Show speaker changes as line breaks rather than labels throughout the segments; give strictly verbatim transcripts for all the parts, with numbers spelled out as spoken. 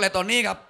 และตอนนี้ครับ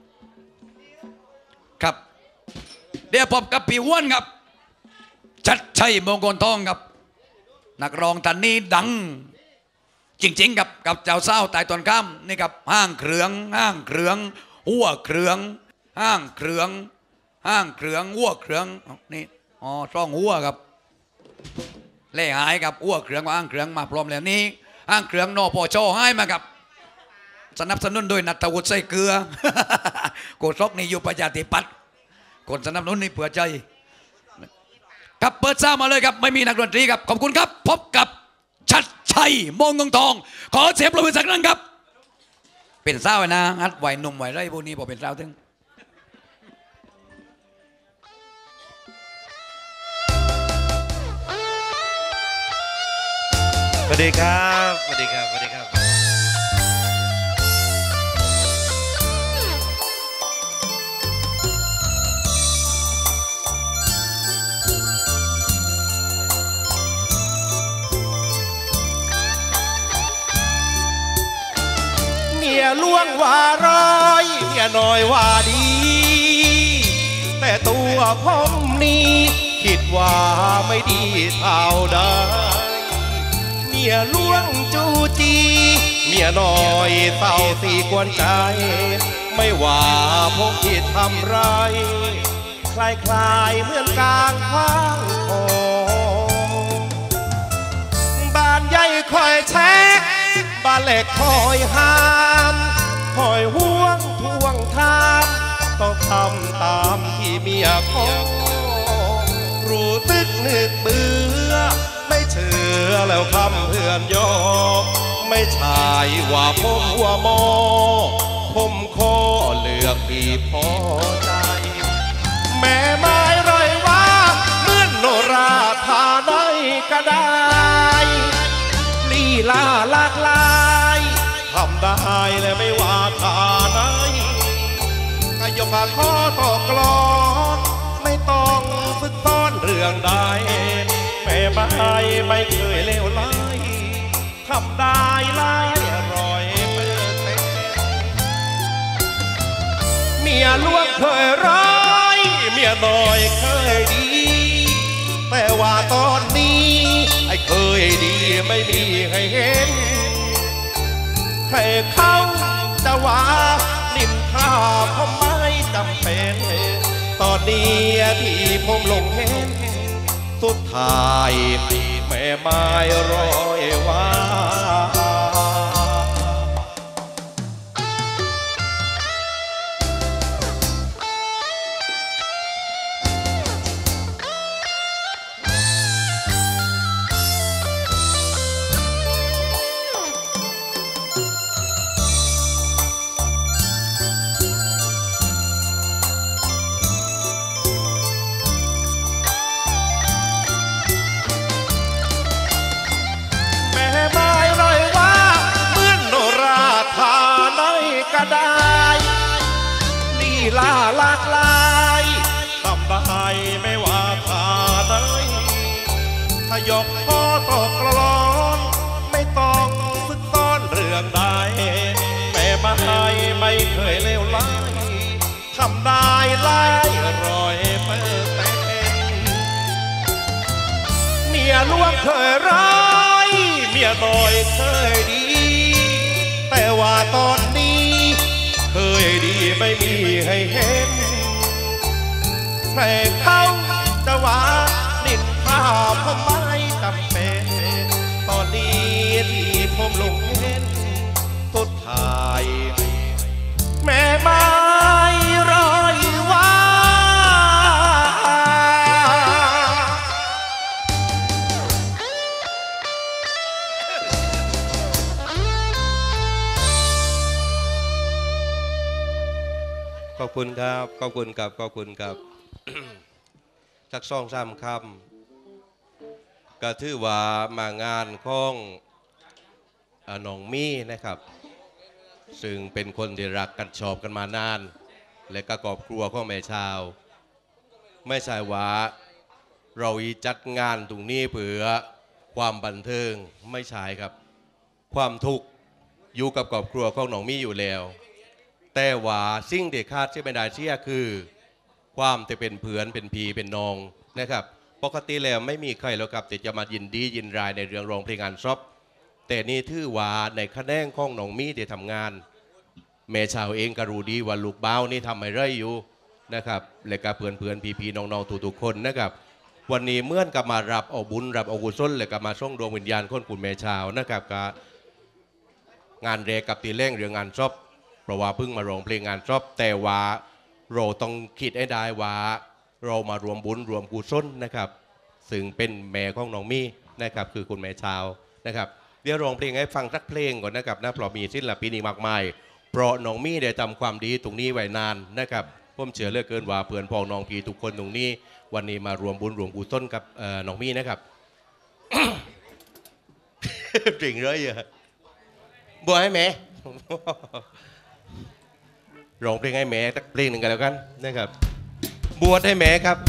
ครับเดี๋ยวพบกับพี่อ้วนครับชัดชัยมงคลทองครับนักร้องท่านนี้ดังจริงๆกับกับเจ้าเศร้าตายตอนข้ามนี่ครับห้างเครืองห้างเครืองหัวเครืองห้างเครืองห้างเครืองหัวเครืองนี่อ๋อช่องหัวครับเล่หายครับหัวเครืองห้างเครืองมาพร้อมแล้วนี้ห้างเครืองนอปอชอให้มาครับสนับสนุนโดยนัทวุฒิไส้เกลือ โกศกนี่อยู่ประชาธิปัตย์คนสนับสนุนนี่เผื่อใจครับเปิดซ่ามาเลยครับไม่มีนักดนตรีครับขอบคุณครับพบกับชัดชัยมงคลทองขอเสียงปรบมือสักครั้งครับเป็นสาวนะฮัดไหวหนุ่มไหวไรพวกนี้พอเป็นสาวถึง
สวัสดีครับสวัสดีครับสวัสดีครับเมียล่วงว่าร้ายเมียน้อยว่าดีแต่ตัวผมนี้คิดว่าไม่ดีเท่าใดเมียล่วงจูจีเมียน้อยเศร้าสีกวนใจไม่ว่าพวกที่ทำไรคลายคลายเหมือนกลางทางโอบ้านใหญ่คอยแช็กบ้านเล็กคอยห้ามคอยห่วงทวงทามต้องทำตามที่เมียขอรู้สึกนึกเบื่อไม่เชื่อแล้วคำเพื่อนยอกไม่ใช่ว่าผมหัวโมผมขอเลือกที่พอใจแม่ไม้ไรว่าเหมือนโนราทาได้ก็ได้ลีลาหลากหลายทำได้และไม่ว่าทาไหนก็ยกมาขอต่อกลอนไม่ต้องฝึกซ้อนเรื่องใดแม่ไม้ไม่เคยเลวไหลทำได้หลายอร่อยเปิดเต้นเมียล่วงเคยร้ายเมียน้อยเคยดีแต่ว่าตอนนี้ไอ้เคยดีไม่มีให้เห็นใครเขาจะว่านินทาผมไม่จำเป็นตอนนี้ที่ผมลงเห็นสุดท้ายแม่ไม้รอยว่าลาหลากหลายทำได้ไม่ว่าทาไหนถ้ายกข้อตกกลอนไม่ต้องฝึกซ้อนเรื่องใดแม่ไม้ไม่เคยเลวไหลทำได้หลายร้อยเปอร์เซ็นต์เมียล่วงเคยร้ายเมียน้อยเคยดีแต่ว่าตอนนี้เคยดีไม่มีให้เห็นใครเขาจะว่านินทาผมไม่จำเป็นตอนนี้ที่ผมลงเห็นสุดท้ายแม่ไม้รอยว่าขอบคุณครับขอบคุณครับขอบคุณครับ สักสองสามคำก็ถือว่ามางานของน้องมี่นะครับซึ่งเป็นคนที่รักกันชอบกันมานานและก็ครอบครัวของแม่ชาวไม่ใช่ว่าเราจัดงานตรงนี้เพื่อความบันเทิงไม่ใช่ครับความทุกข์อยู่กับครอบครัวของน้องมี่อยู่แล้วแต่ว่าสิ่งเด็กคาดที่ไม่ได้เชื่อคือความจะเป็นเพื่อนเป็นพีเป็นน้องนะครับปกติแล้วไม่มีใครหรอกครับที่จะมายินดียินรายในเรื่องร้องเพลงงานซอบแต่นี่ถือว่าในคะแนนของน้องมีที่ทำงานแม่ชาวเองก็รู้ดีว่าลูกเบ้านี่ทำอะไรอยู่นะครับและก็เพื่อนเพื่อนพีพีน้องๆทุกๆคนนะครับวันนี้เมื่อนกับมารับเอาบุญรับเอากุศลและก็มาส่งดวงวิญญาณคนคุณแม่ชาวนะครับกับงานเรกับตีเล่งเรื่องงานซอบเพราะว่าเพิ่งมาร้องเพลงงานซอบแต่ว่าเราต้องคิดให้ได้ว่าเรามารวมบุญรวมกุศลนะครับซึ่งเป็นแม่ของน้องมี่นะครับคือคุณแม่ชาวนะครับเดี๋ยวร้องเพลงให้ฟังสักเพลงก่อนนะครับนะเพราะมีศิลปินอีกมากมายเพราะน้องมี่ได้ทำความดีตรงนี้ไว้นานนะครับผมเชื่อเหลือเกินว่าเพื่อนพ้องน้องพี่ทุกคนตรงนี้วันนี้มารวมบุญรวมกุศลกับน้องมี่นะครับ จริงเลยอะบัวให้แม่ร้องเพลงให้แม่สักเพลงหนึ่งกันแล้วกันนะครับบวชให้แม่ครับ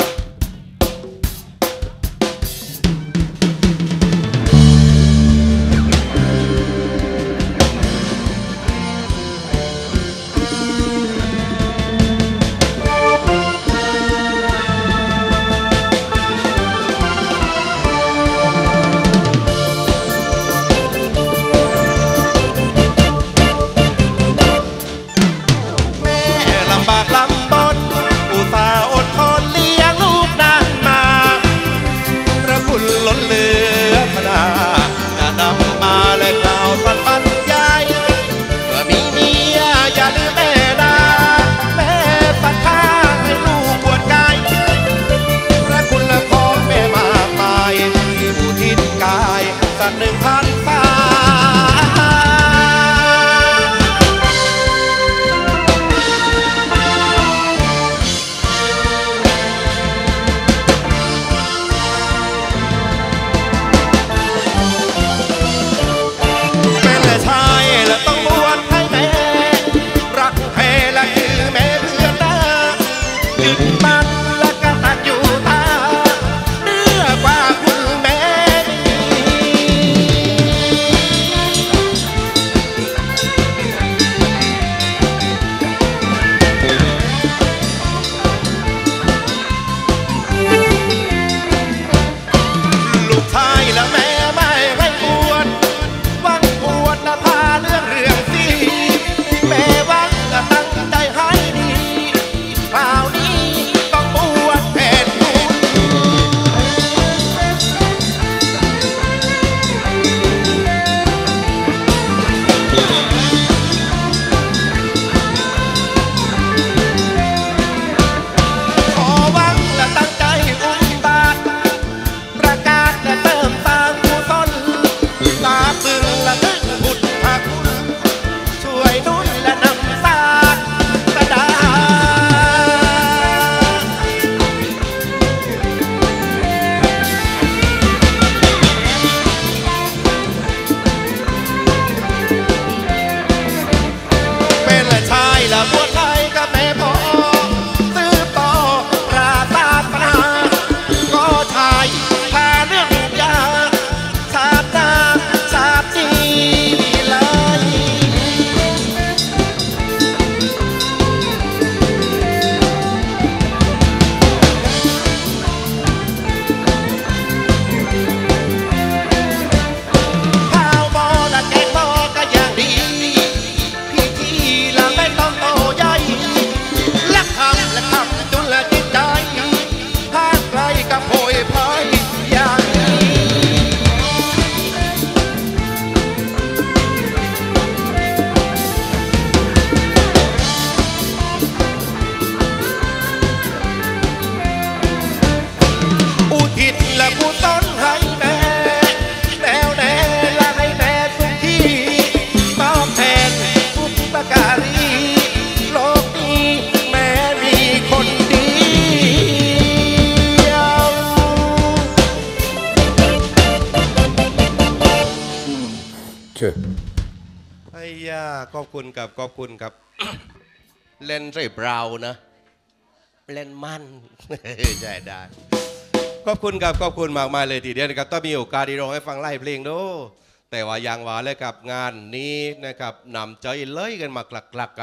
ไอ้ย่าขอบคุณกับขอบคุณกับ เล่นใส่เบรานะเล่นมัน ใช่ได้ขอบคุณกับขอบคุณมากมายเลยทีเดียวนะครับต้องมีโอกาสได้ร้องให้ฟังไล่เพลงดูแต่ว่าอย่างว่าเลยกับงานนี้นะครับนำใจเลยกันมากลักๆกับ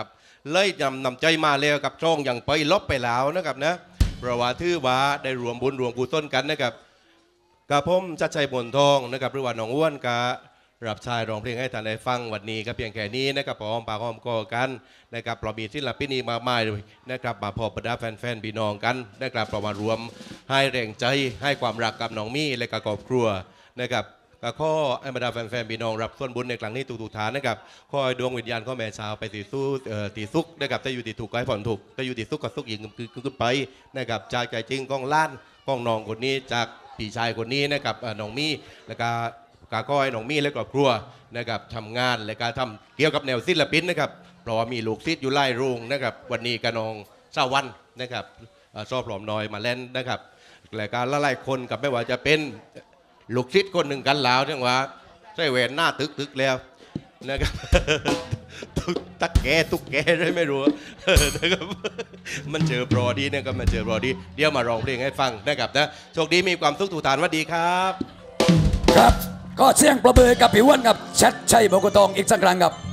เลยนำนำใจมาแล้วกับช่องอย่างไปลบไปแล้วนะครับนะเพราะว่าถือว่าได้รวมบุญรวมกุศลกันนะครับกับผมชัดชัยบนทองนะครับหรือว่าน้องอ้วนกับรับชายร้องเพลงให้ท่านได้ฟังวันนี้ก็เพียงแค่นี้นะครับพร้อมปากหอมคอกันนะครับเรามีศิลปินมากมายเลยนะครับมาพบประดาแฟนๆพี่น้องกันนะครับเรามารวมให้แรงใจให้ความรักกับน้องมี่และกับครอบครัวนะครับก็ข้อให้บรรดาแฟนๆพี่น้องรับส่วนบุญในครั้งนี้ทุกๆฐานนะครับขอให้ดวงวิญญาณข้อแม่ชาวไปตีสู้ตีซุกนะครับจะอยู่ตีถูกก็ให้ผ่อนถูกจะอยู่ตีซุกก็ซุกยิงคือขึ้นไปนะครับจากใจจริงกองล้านกองน้องคนนี้จากพี่ชายคนนี้นะครับน้องมี่แล้วก็กาก้อยน้องมี่และครอบครัวนะครับทำงานและการทำเกี่ยวกับแนวศิลปินนะครับเพราะว่ามีลูกศิษย์อยู่ไล่โรงนะครับวันนี้กระนองเช้าวันนะครับชอบหลอมน้อยมาเล่นนะครับและการละลายคนกับไม่ว่าจะเป็นลูกศิษย์คนหนึ่งกันแล้วเรื่องว่าใส่แหวนหน้าตึกตึกแล้วนะครับตักแกตุกแกได้ไม่รู้นะครับมันเจอโปรดีนะครับมันเจอโปรดีเดี๋ยวมาร้องเพลงให้ฟังนะครับนะโชคดีมีความสุขทุกท่านสวัสดีครับ
ครับก็เสียงประเบิดกับผิววันกับชัดชัยมงคลทองอีกสักครั้งครับ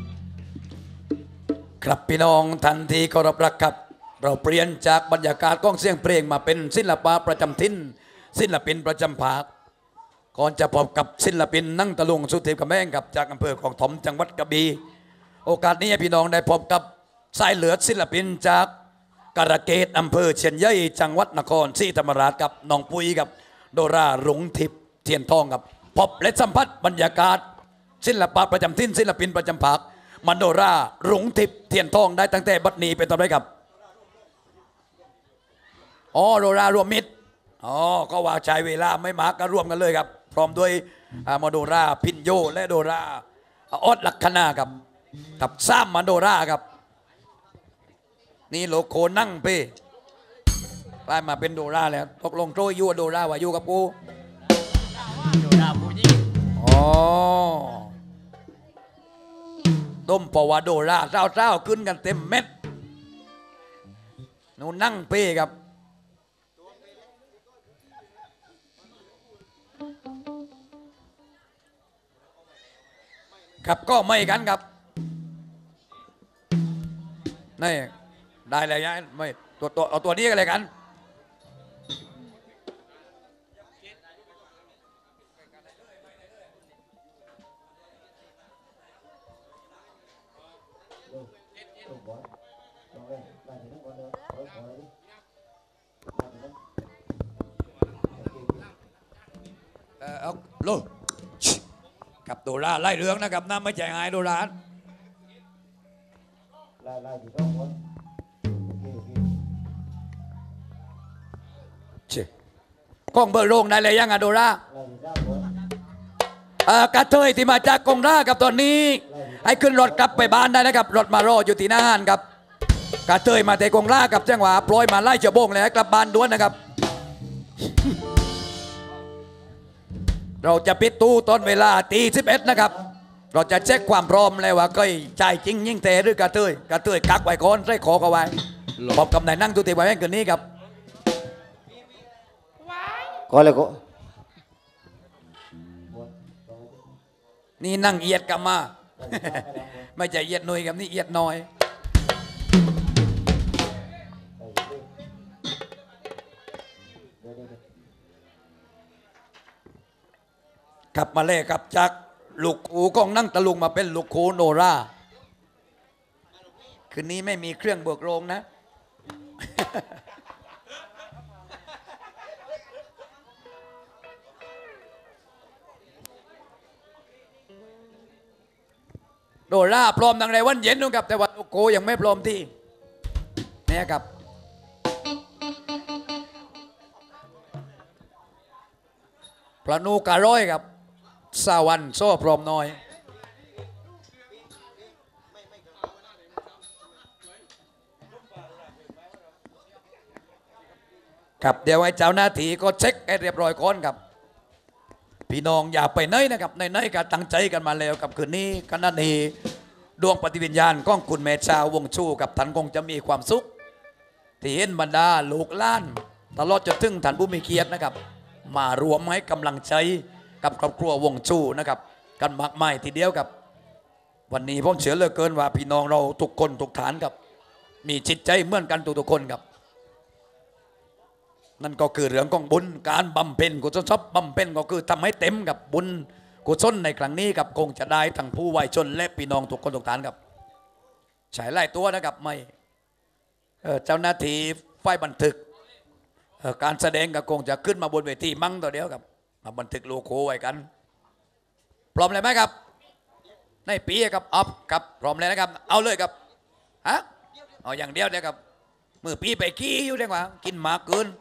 ครับพี่น้องทันทีเคารพรักครับเราเปลี่ยนจากบรรยากาศก้องเสียงเพลงมาเป็นศิลปะประจำถิ่นศิลปินประจำภาคก่อนจะพบกับศิลปินนั่งตะลุงสุเทพกำแพงกับจากอำเภอของถมจังหวัดกระบี่โอกาสนี้พี่น้องได้พบกับสายเหลือศิลปินจากกระเกตอำเภอเชียนใหญ่จังหวัดนครศรีธรรมราชกับน้องปุ้ยกับโดราหลงทิพย์เทียนทองกับพบและสัมผัสบรรยากาศศิลปะประจำถิ่นศิลปินประจำภาคมันโดราหลงทิพย์เทียนทองได้ตั้งแต่บัดนี้เป็นต้นไปครับอ๋อโดรารวมมิตรอ๋อก็ว่าใช้เวลาไม่มากก็ร่วมกันเลยครับพร้อมด้วยมาโดราพินโยและโดราออดลักษณะครับกับซ้ำมาโดราครับนี่โลโก้นั่งเป้กลายมาเป็นโดราแล้วตกลงโตยูโดราว่าอยู่กับกูโดราผู้ยิ่งอ๋อต้มปวาโดราเจ้าเจ้าขึ้นกันเต็มเม็ดนูนั่งเป้ครับครับก็ไม่กันครับนี่ได้เลยนะไม่ตัวตัวเอาตัวนี้กันเลยกันเออเอาลูกกับโดราไล่เรื่องนะครับน้ำไม่ใจหายโดราไล่ไล่ที่ต้องคนเช่กล้องเบอร์โรงได้เลยยังอะโดราเอ่อกระเทยที่มาจากกงรากับตอนนี้ให้ขึ้นรถกลับไปบ้านได้นะครับรถมารออยู่ที่หน้าห้านครับกระเทยมาแต่กงรากับแจ้งว่าปล่อยมาไล่เจ้าโบงเลยกลับบ้านด้วนนะครับเราจะปิดตู้ตอนเวลาตีสิบเอ็ดนะครับเราจะเช็คความพร้อมเลยว่าเคยใจจริงยิ่งเตะหรือกระเทยกระเทยกักไว้ก่อนใส่ขอเอาไว้พบกับนายนั่งตุติไว้แม่งคืนนี้ครับก็เลยก็นี่นั่งเอียดกันมาไม่ใช่เอียดหน่อยกับนี่เอียดน้อยกลับมาเลยครับจากลูกคูกองนั่งตะลุงมาเป็นลูกคูโนราคืนนี้ไม่มีเครื่องเบิกโรงนะ โนราพร้อมดังไรวันเย็นนู่นครับแต่ว่าลูกคูยังไม่พร้อมที่เนี่ยครับพระนูการ้อยครับสาวันโซ่พร้อมน้อยครับเดี๋ยวให้เจ้าหน้าที่ก็เช็คให้เรียบร้อยก่อนครับพี่น้องอย่าไปไหนนะครับในไหนก็ตั้งใจกันมาแล้วกับคืนนี้ขณะนี้ดวงปฏิวิญญาณก้องคุณแม่ชาววงชูกับท่านคงจะมีความสุขที่เห็นบรรดาลูกหลานตลอดจนถึงท่านผู้มีเกียรตินะครับมารวมให้กำลังใจกับครอบครัววงชูนะครับกันมากมายทีเดียวกับวันนี้ผมเชื่อเหลือเกินว่าพี่น้องเราทุกคนทุกฐานครับมีจิตใจเหมือนกันทุกๆคนครับนั่นก็คือเรื่องของบุญการบำเพ็ญกุศลทรัพย์บำเพ็ญก็คือทำให้เต็มกับบุญกุศลในครั้งนี้ครับคงจะได้ทั้งผู้วัยชนและพี่น้องทุกคนทุกฐานครับใช้ไล่ตัวนะครับไม่เจ้าหน้าที่ไฟบันทึกการแสดงก็คงจะขึ้นมาบนเวทีมั่งตัวเดียวครับมาบันทึกโลโก้ไว้กันพร้อมเลยไหมครับในปีครับอัพครับพร้อมเลยนะครับเอาเลยครับฮะเอาอย่างเดียวเดียวครับมือปีไปขี้อยู่ได้กว่ากินหมากเกิน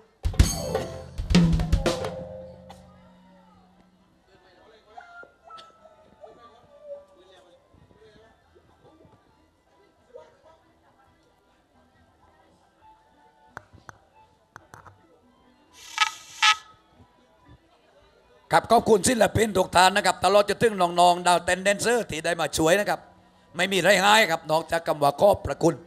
ครับขอบคุณศิลปินทุกท่านนะครับตลอดจะถึงน้องๆดาวเต้นแดนเซอร์ที่ได้มาช่วยนะครับไม่มีไรง่ายครับนอกจากคำว่าขอบพระคุณ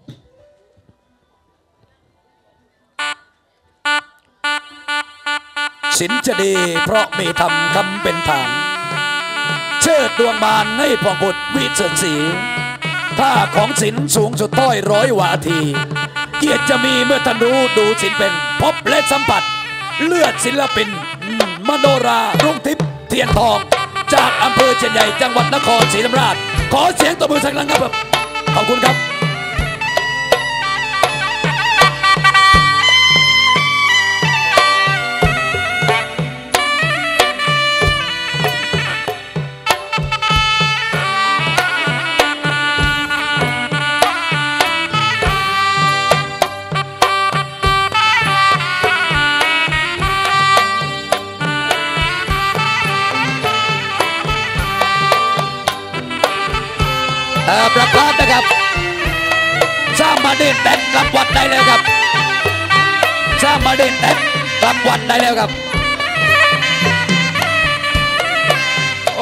ศิลป์จะดีเพราะมีธรรมคำเป็นฐานเชิดดวงบานให้พองบุตรวิเศษสีค่าของศิลป์สูงสุดต้อยร้อยวาทีเกียรติจะมีเมื่อท่านรู้ดูศิลป์เป็นพบและสัมผัสเลือดศิลปินมโนรารุ่งทิพย์เทียนทองจากอำเภอเชียงใหญ่จังหวัดนครศรีธรรมราชขอเสียงตบมือสักครั้งครับขอบคุณครับประกาศนะครับสร้างมาเด่นแต่กลับวัดได้แล้วครับสร้างมาเด่นแต่กลับวัดได้แล้วครับโอ้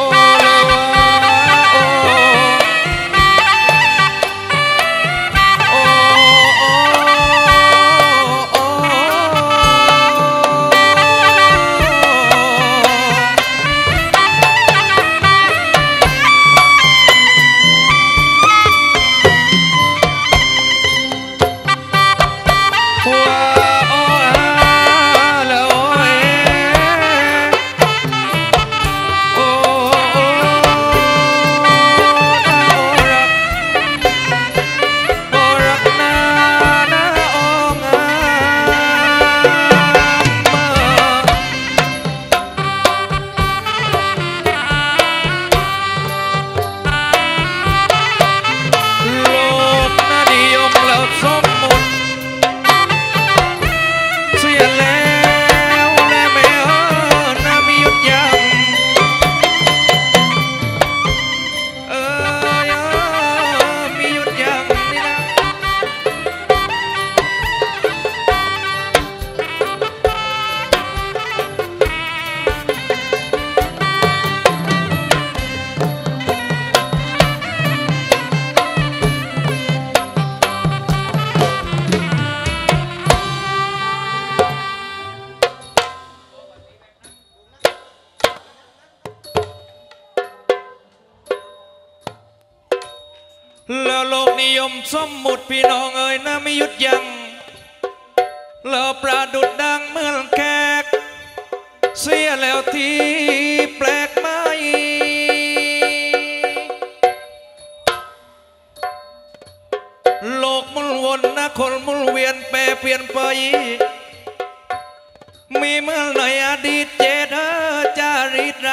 แล้วโลกนิยมสมมุติพี่น้องเอ๋ยนะไม่หยุดยั้งแล้วประดุดดังเมื่อแขกเสียแล้วที่แปลกไม่โลกมุนวนนะคนมุนเวียนแปรเปลี่ยนไปมีเมื่อในอดีตเจตจารีตไร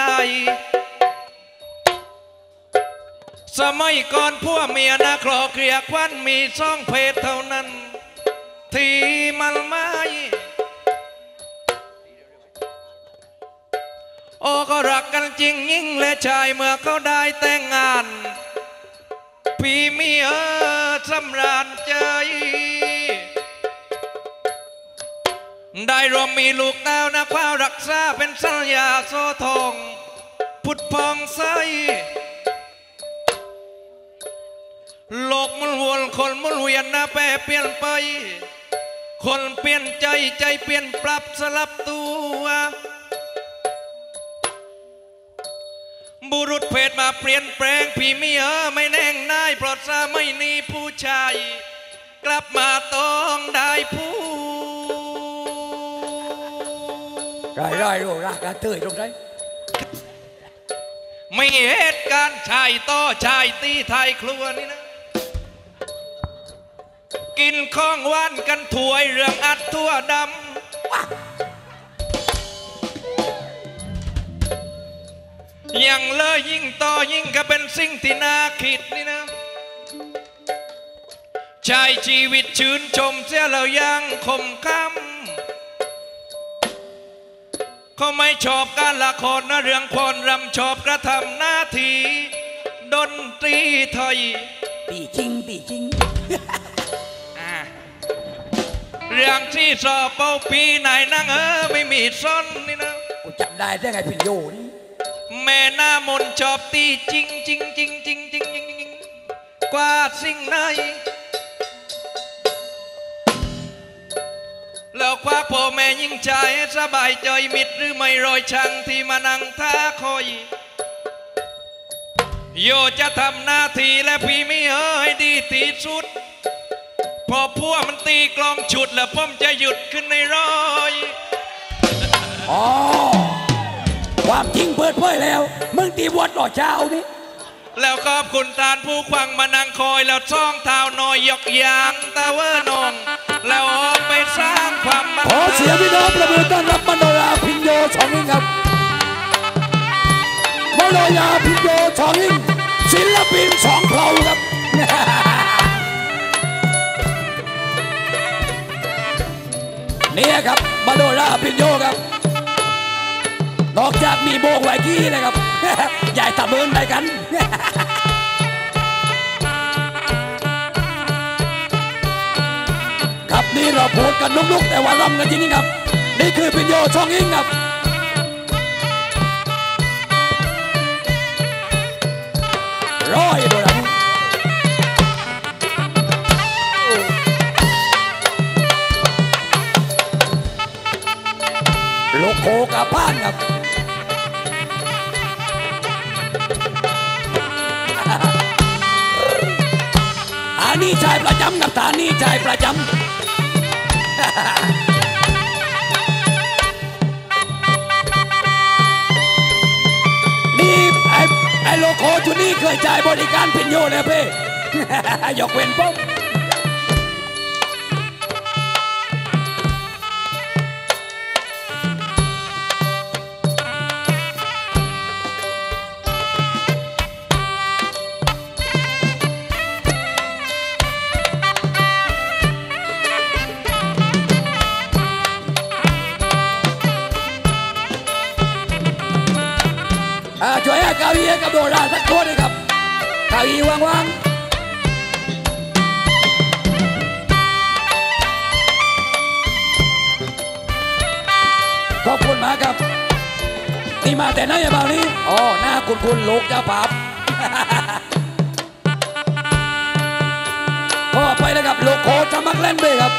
สมัยก่อนพวกเมียนะคลอเคลียควันมีซ่องเพศเท่านั้นที่มันไม่โอ้ก็รักกันจริงยิ่งและชายเมื่อเขาได้แต่งงานพี่เมียสำราญใจได้รวมมีลูกดาวนะความรักษาเป็นสัญญาโซทองพุทธพองใสโลกมุนวนคนมุนเวียนนะแปรเปลี่ยนไปคนเปลี่ยนใจใจเปลี่ยนปรับสลับตัวโบบุรุษเพศมาเปลี่ยนแปลงพี่ไม่เออไม่แน่งนายเพราะซาไม่นีผู้ชายกลับมาต้องได้ผู้
รายรายโรรักกันเตยตรงไหน
ไม่เหตุการณ์ชายต่อชายตีไทยครัวนี่นะกินข้องว่านกันถวยเรื่องอัดทั่วดำยังเลยยิ่งต่อยิ่งก็เป็นสิ่งที่น่าคิดนี่นะชายชีวิตชื่นชมเสียแล้วยังคมคำเขาไม่ชอบการละครนะเรื่องพรรำชอบกระทำหน้าที่ดนตรีไทย
ปีจริงปีจริง
เรื่องที่สอบเป้าปีไหนนั่งเออไม่มีซ่อนนี่นะ
กูจำได้ได้ไงพี่โยนี่
แม่หน้ามนชอบตีจริงจริงจริงจริงจริงจริงจริงกว่าสิ่งไหนแล้วคว้าพ่อแม่ยิ่งใจสบายใจมิดหรือไม่รอยชังที่มานั่งท่าคอยโยจะทำหน้าที่และพี่ไม่เออให้ดีที่สุดพอพวกมันตีกลองฉุดแล้วพ่อมจะหยุดขึ้นในรอย
อ๋อความจริงเปิดเผยแล้วมึงตีวัดหล่อเจ้านี่
แล้วขอบคุณทานผู้ควังมานั่งคอยแล้วซ่องเท้าหน่อยยกยางตาเวอร์นองแล้วออกไปสร้างความ
ขอเสียพี่น้องประมือต้อนรับมโนราพิญโยชองอิงครับมโนราพิญโยชองอิงศิลปินสองเพลาครับนี่ครับมโนราพิญโยครับนอกจากมีโบกไวกี้นะครับใหญ่ตะเมินไปกันครับนี่เราพูดกันลุกๆแต่ว่ารำกันจริงๆครับนี่คือพิญโยชองอิงครับร้อยโดนโลโก้กับบ้านครับอันนี้ชายประจำกับตานี่ชายประจำนี่ไอ้ไอ้โลโก้ชุดนี้เคยจ่ายบริการพิญโยเลยเพ่ยกเว้นปุ๊บช่วยให้เก้าอี้กับโดราสักคนเลยครับเก้าอี้ว่างๆขอบคุณมากครับนี่มาแต่ไหนอย่างแบบนี้อ๋อหน้าคุณคุณลูกเจ้าปับพอไปเลยครับโลโก้จะมักเล่นไปครับ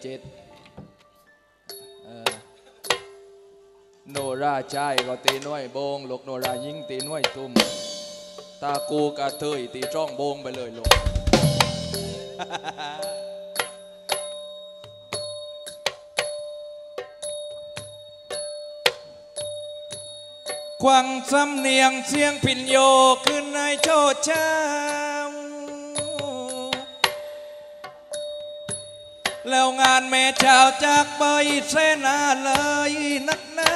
เจ็ดโนราชายก็ตีน้อยโบงลูกโนรายิงตีน้อยตุ้มตากูกระเทยตีจ้องโบงไปเลยลูกควังสำเนียงเสียงพินโยขึ้นในโชดเช้าแล้วงานแม่เจ้าจากไปเสนาเลยนักหนา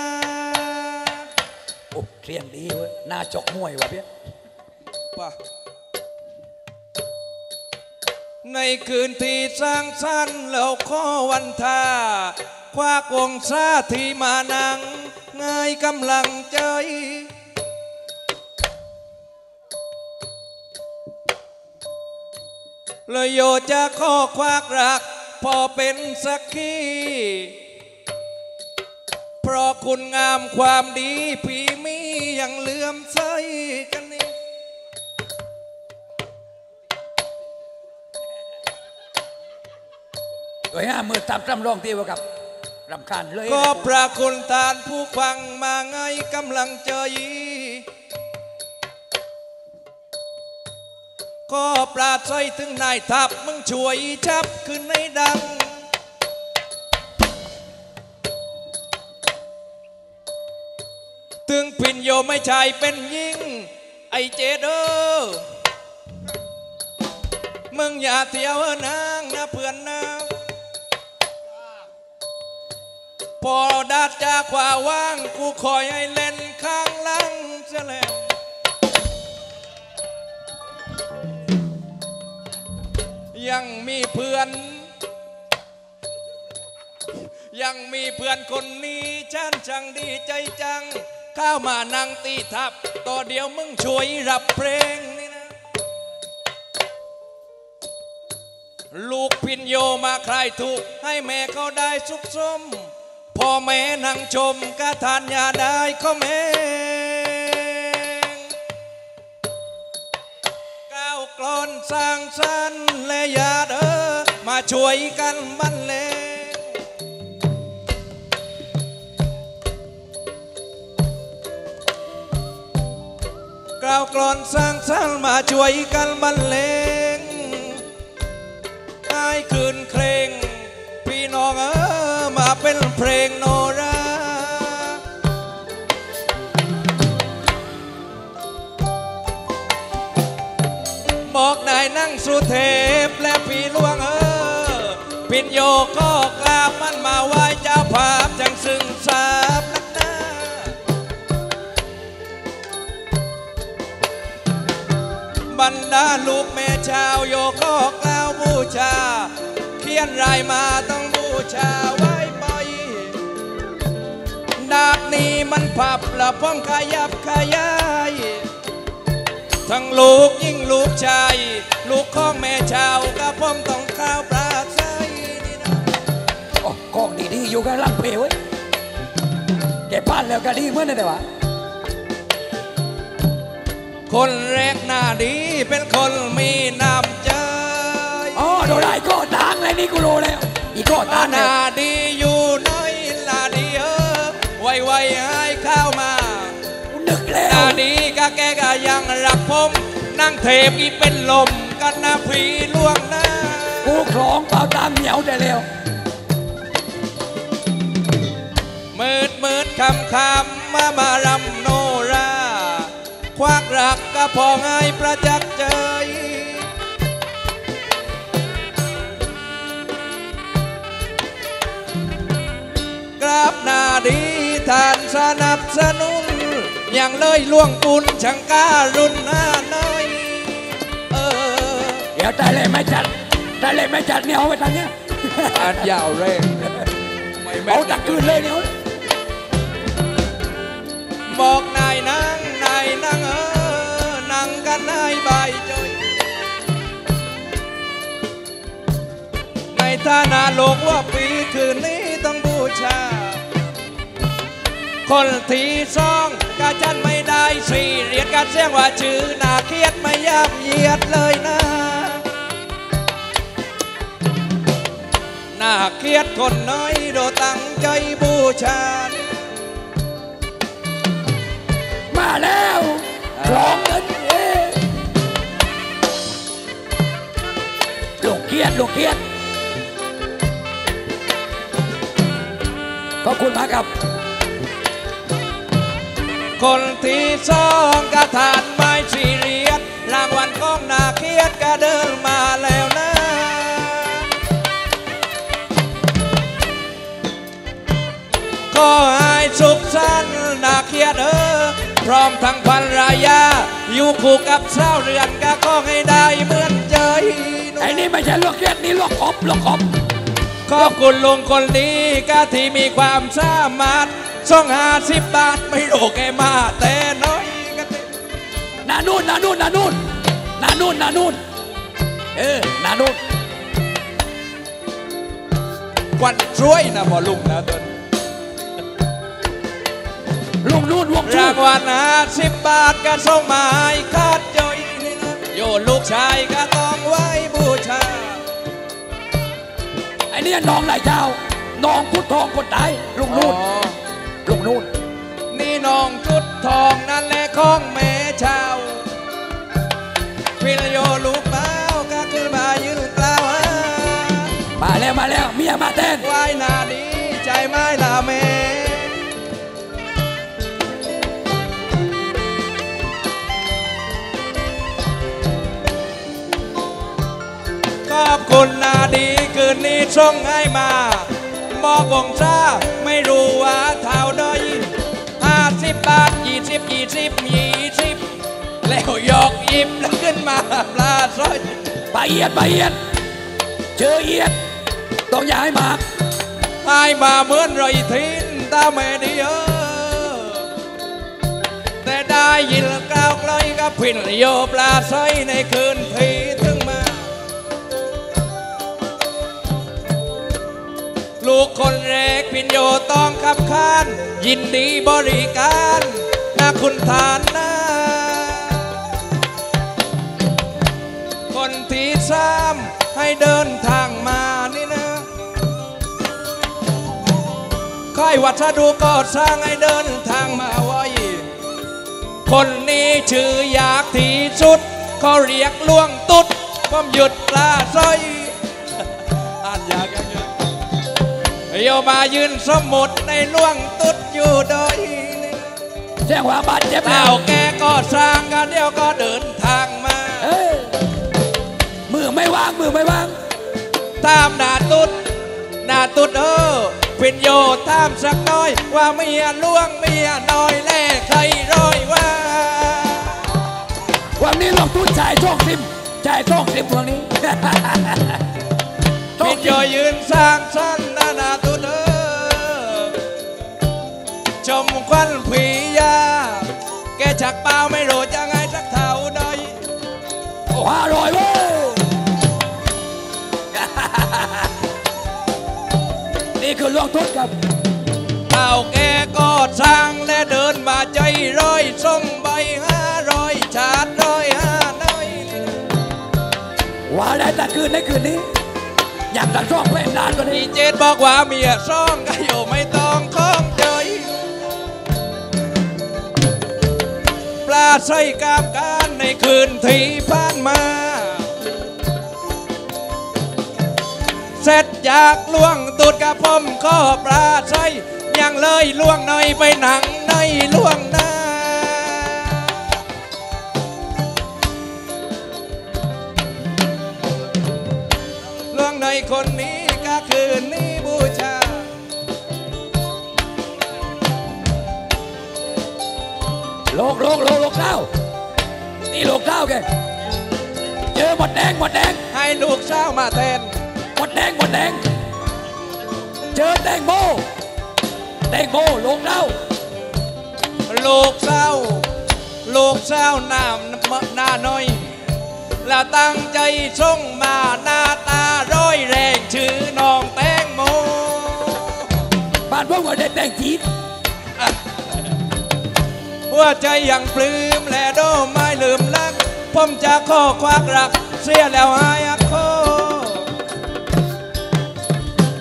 โอ้เสียงดีเว้ยน่าจกมวยวะเพี่ย
ป่ะในคืนที่สร้างสรรค์แล้วขอวันทาคว้ากวงซาที่มานังง่ายกำลังใจเลยโยจะขอควักรักพอเป็นสักขีเพราะคุณงามความดีพี่มียังเลื่อมใสกันนี่
โดยห้ามือตามจำลองที่ว่ากับรำคาญเลย
ก็พระคุณทานผู้ฟังมาไงกำลังใจก็ปราดใจถึงนายทัพมึงช่วยจับขึ้นให้ดังถึงพินโยไม่ใช่เป็นยิ่งไอเจเดอมึงอย่าเที่ยวนางนะเพื่อนนะพอดัดจากขวาว่างกูคอยให้เล่นข้างหลังเสียแล้วยังมีเพื่อนยังมีเพื่อนคนนี้ฉันจังดีใจจังเข้ามานั่งตีทับต่อเดียวมึงช่วยรับเพลงนี่นะลูกพินโยมาใครถูกให้แม่เขาได้สุขสมพ่อแม่นั่งชมกะทานยาได้เขาแม่ก้าวกลอนสร้างสรรค์และยาเด้อมาช่วยกันบรรเลงก้าวกลอนสร้างสรรค์มาช่วยกันบรรเลงให้คืนเคร่งพี่น้องเออมาเป็นเพลงโนราบอกได้นั่งสุเทพและพี่หลวงเออพินโยก็กราบมันมาไหว้เจ้าภาพจังซึ่งทราบนักหนาบรรดาลูกแม่ชาวโยก็กล่าวบูชาเขียนรายมาต้องบูชาไว้ไปดาบนี้มันผับละพ้องขยับขยายทั้งลูกยิ่งลูกชายลูกของแม่ชาวก็พ้องต้องข้าวปลาใสนี่นะ
โอ้กองดีๆอยู่กันลังเพลไว้แกพลาดแล้วก็ดีเหมือนนั่นแต่ว่า
คนแรกหน้าดีเป็นคนมีน้ำใจ
อ๋อโดนไอ้ก็ต่างเลยนี่กูรู้แล้วอีก็ต่าง
หน้าดีอยู่น้อยหน้าดีเออไวๆให้เข้ามา
นึกแล้ว
หน้าดีก็แกก็ยังรักผมนั่งเทปอีเป็นลมกันนะพี่ล่วงหน้า
กูคล้องเปล่าตามเหนียวได้แล้ว
มืดมืดคำคำมามารำโนราควักรักก็พอให้ประจักษ์ใจกราบหน้าดีท่านสนับสนุนอย่างเลยล่วงปุนช่างการุณหน้าน้อยเออ
เดี๋ยวตายเลยไม่จัดตายเลยไม่จัดเนี่ยเอาไปทางเนี้ย
อันยาวเร่ง
เอาตักคืนเลยเนี่ย
บอกนายนั่งนายนั่งเออนั่งกันนายใบจอยในฐานะโลกว่าปีคืนนี้ต้องบูชาคนที่สองกะจันไม่ได้สี่เรียนกันเสียงว่าชื่อน่าเครียดไม่ยับเยียดเลยนะน่าเกลียดคนน้อยโดตั้งใจบูชา
มาแล้วลองกันเองลูกเกียรติลูกเกียรติขอบคุณมากครับ
คนที่สองกระทานไม้สีเรียดรางวัลของนาเกียรติก็เดินมาแล้วนะก็ให้สุขสันต์นาเกียรติเออพร้อมทั้งภรรยาอยู่คู่กับเช้าเรือนก็ขอให้ได้เหมือนใจ
ไอ้นี่ไม่ใช่ลูกเกียรตินี่ลูกอบลูกอบ
ขอบคุณลุงคนนี้ก็ที่มีความสามารถส่งห้าสิบบาทไม่รู้แกมาแต่น้อยกัน
นานู่นนานู่นนานู่นนานู่นนานู่นเออนานู่น
ควันช่วยนะพอลุงนะตน
ลุงนู่นวง
รางวัลห้าสิบบาทก็ส่งมาให้คาดจอยนี่นะโยลูกชายก็ต้องไว้บูชา
ไอ้นี่น้องไหนเจ้าน้องพุทธทองคนใดลุงนู่นลุงนู่น
นี่น้องชุดทองนั่นแหละของแม่เช้าพิรโยลูกเป้าก็คือมายืนกล่าว
มาแล้วมาแล้วเมียมาเต้น
วายนาดีใจไม้ลาเมขอบคุณนาดีคืนนี้ส่งให้มาหมอกวงชาไม่รู้ว่าเท่าใดห้าสิบบาทยี่สิบยี่สิบยี่สิบแล้วยกยิ้มแล้วขึ้นมาปลาสร้อย
ปลาเอียดปลาเอียดเจอเอียดต้องย้ายมา
ให้มาเหมือนไรทินตาแม่ดีเออแต่ได้ยินกล่าวไกลกับพินโยปลาสร้อยในคืนที่ถึงมาลูกคนแรกพินโยต้องขับขานยินดีบริการนะคุณทานนะคนที่สามให้เดินทางมานี่นะค่ายวัสดุก่อสร้างให้เดินทางมาไว้คนนี้ชื่ออยากที่สุดเขาเรียกล่วงตุ๊ดผมหยุดปลาสร้อยอ่านยากกันโยมายืนสมมุติในล่วงตุ๊ดอยู่โดย
แจ้งว่าบาดเจ็บ
แล้วแกก็สร้างกันเดี๋ยวก็เดินทางมา
มือไม่วางมือไม่วาง
ตามหน้าตุ๊ดหน้าตุ๊ดเออพินโยตามสักน้อยว่าเมียล่วงเมียน้อยแลใครร้อยว่า
วันนี้เราตุ๊ดจ่ายช่องซิมจ่ายช่องซิมวันนี้
พินโยยืนสร้างสั้นหน้าหน้าตุ๊ดเออชมควันผียาแกจักเปล่าไม่รู้จะไงสักเท่าใด
โอ้ห้าร้อยเว้ยนี่คือล่วงตุ๊ดครับ
เอาแกก็สร้างและเดินมาใจร้อยส่งใบห้าร้อยชาติร้อยห้าน้อย
ว่าได้แต่คืนในคืนนี้อยากจะร้องเพลงนานกว่านี้
เจดบอกว่าเมียซ่องก็อยู่ไม่ต้องข้องใจปลาใส่กาบการในคืนที่ผ่านมาเสร็จจากล่วงตูดกระผมข้อปลาใส่ยังเลยล่วงหน่อยไปหนังในล่วงหน้าล่วงในคนนี้ก็คืนนี้บูชา
โลกโลกโลกโลกเก้านี่โลกเก้าแกเจอหมดแดงหมดแดง
ให้ลูกเช้ามาแทน
หมดแดงหมดแดงเจอแดงโมแดงโมลงเล่า
ลูกเช้าลูกเช้าหน้าหน้าน้อยแล้วตั้งใจส่งมาหน้าตาร้อยแรงชื่อน้องแตงโม
บ้านพวกเราได้แตงจีด
หัวใจยังปลื้มและโดไม่ลืมรักผมจะขอควักรักเสียแล้วหายโค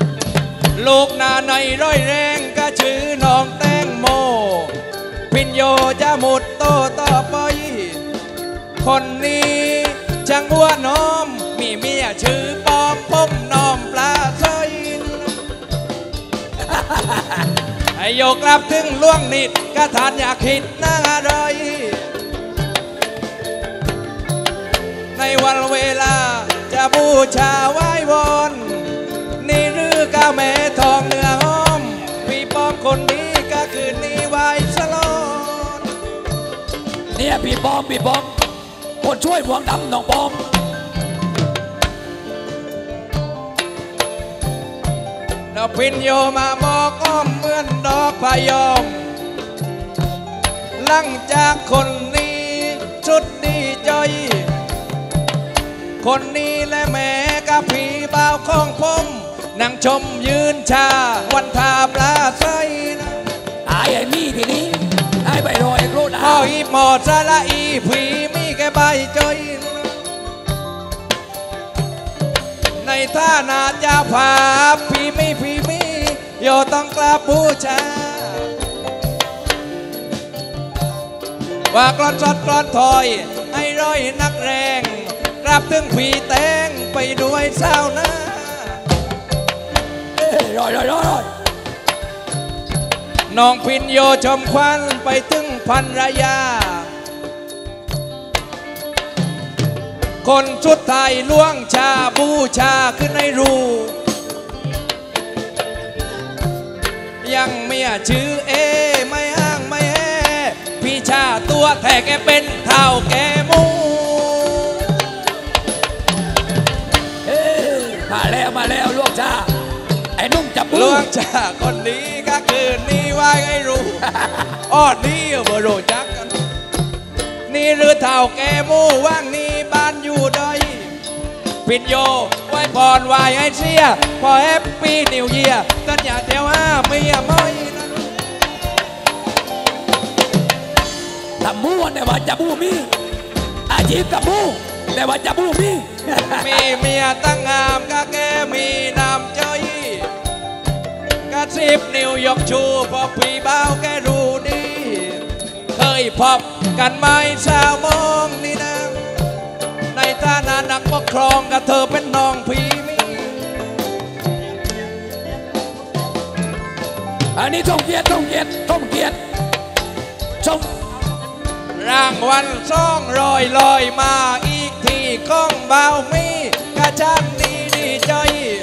ลูกนาในร้อยแรงก็ชื่อน้องแตงโมพินโยจะหมุดโตต่อไปคนนี้ช่างหัวน้อมมีเมียชื่อปอมพุ่มน้อมปลาสร้อยให้โยกลับถึงล่วงนิดก็ทานอยากคิดนั่งอะไรในวันเวลาจะบูชาไหว้วอนนี่หรือกาแม่ทองเนื้อหอมพี่ปอมคนนี้ก็คือนี่ไหว้สลอน
เนี่ยพี่ปอมพี่ปอมคนช่วยพวงดำน้องปอม
ดอกพินโยมาบอกอ้อมเหมือนดอกพยอมหลังจากคนนี้ชุดดีใจคนนี้และแม่กับพี่บ่าวของผมนั่งชมยืนชาวันทาปลาใสนะ
ตายไอ้มี่ทีนี้ไอ้ใบรอยโคตร
พ่ออีหมอสาละอีผีมีแค่ใบจอยในท่านาเจ้าภาพพี่มีพี่มีโยต้องกราบบูชาว่ากรอนสดกรอนถอยให้ร้อยนักแรงกราบถึงผีแตงไปด้วยเศร้าหน้า
ร้อยร้อยร้อย
น้องพินโยชมควันไปถึงพันรยาคนชุดไทยล่วงชาบูชาขึ้นในรูยังเมียชื่อเอไม่อ้างไม่แอพี่ชาตัวแท้แกเป็นเท่าแกมู
มาแล้วมาแล้วล่วงชาไอ้นุ่มจับ
ล่วงชาคนนี้ก็คือนี่ว่าไงรู้อ้อนี่เบอร์โรจักกันนี่หรือเท่าแกมูว่างนี่บ้านอยู่ดอยพินโยไว้พรไว้ให้เชียพอแฮปปี้นิวเยียร์กันอย่าเที่ยวห้าเมียไม่นะ
ทำมูแต่ว่าจับมูมีอาชีพกับมูแต่ว่าจับมูมี
มีเมียตั้งงามก็แกมีน้ำใจกระซิบนิวยอร์กชูพอพี่เบาแกรู้ดีเคยพบกันไหมสาวมองนี่นะในฐานะนักปกครองกับเธอเป็นน้องพี่มี
อันนี้ทรงเกียรติทรงเกียรติทรงเกียรติทรง
รางวัลซ่องรอยลอยมาอีกทีก้องเบามีกระชันดีดีใจ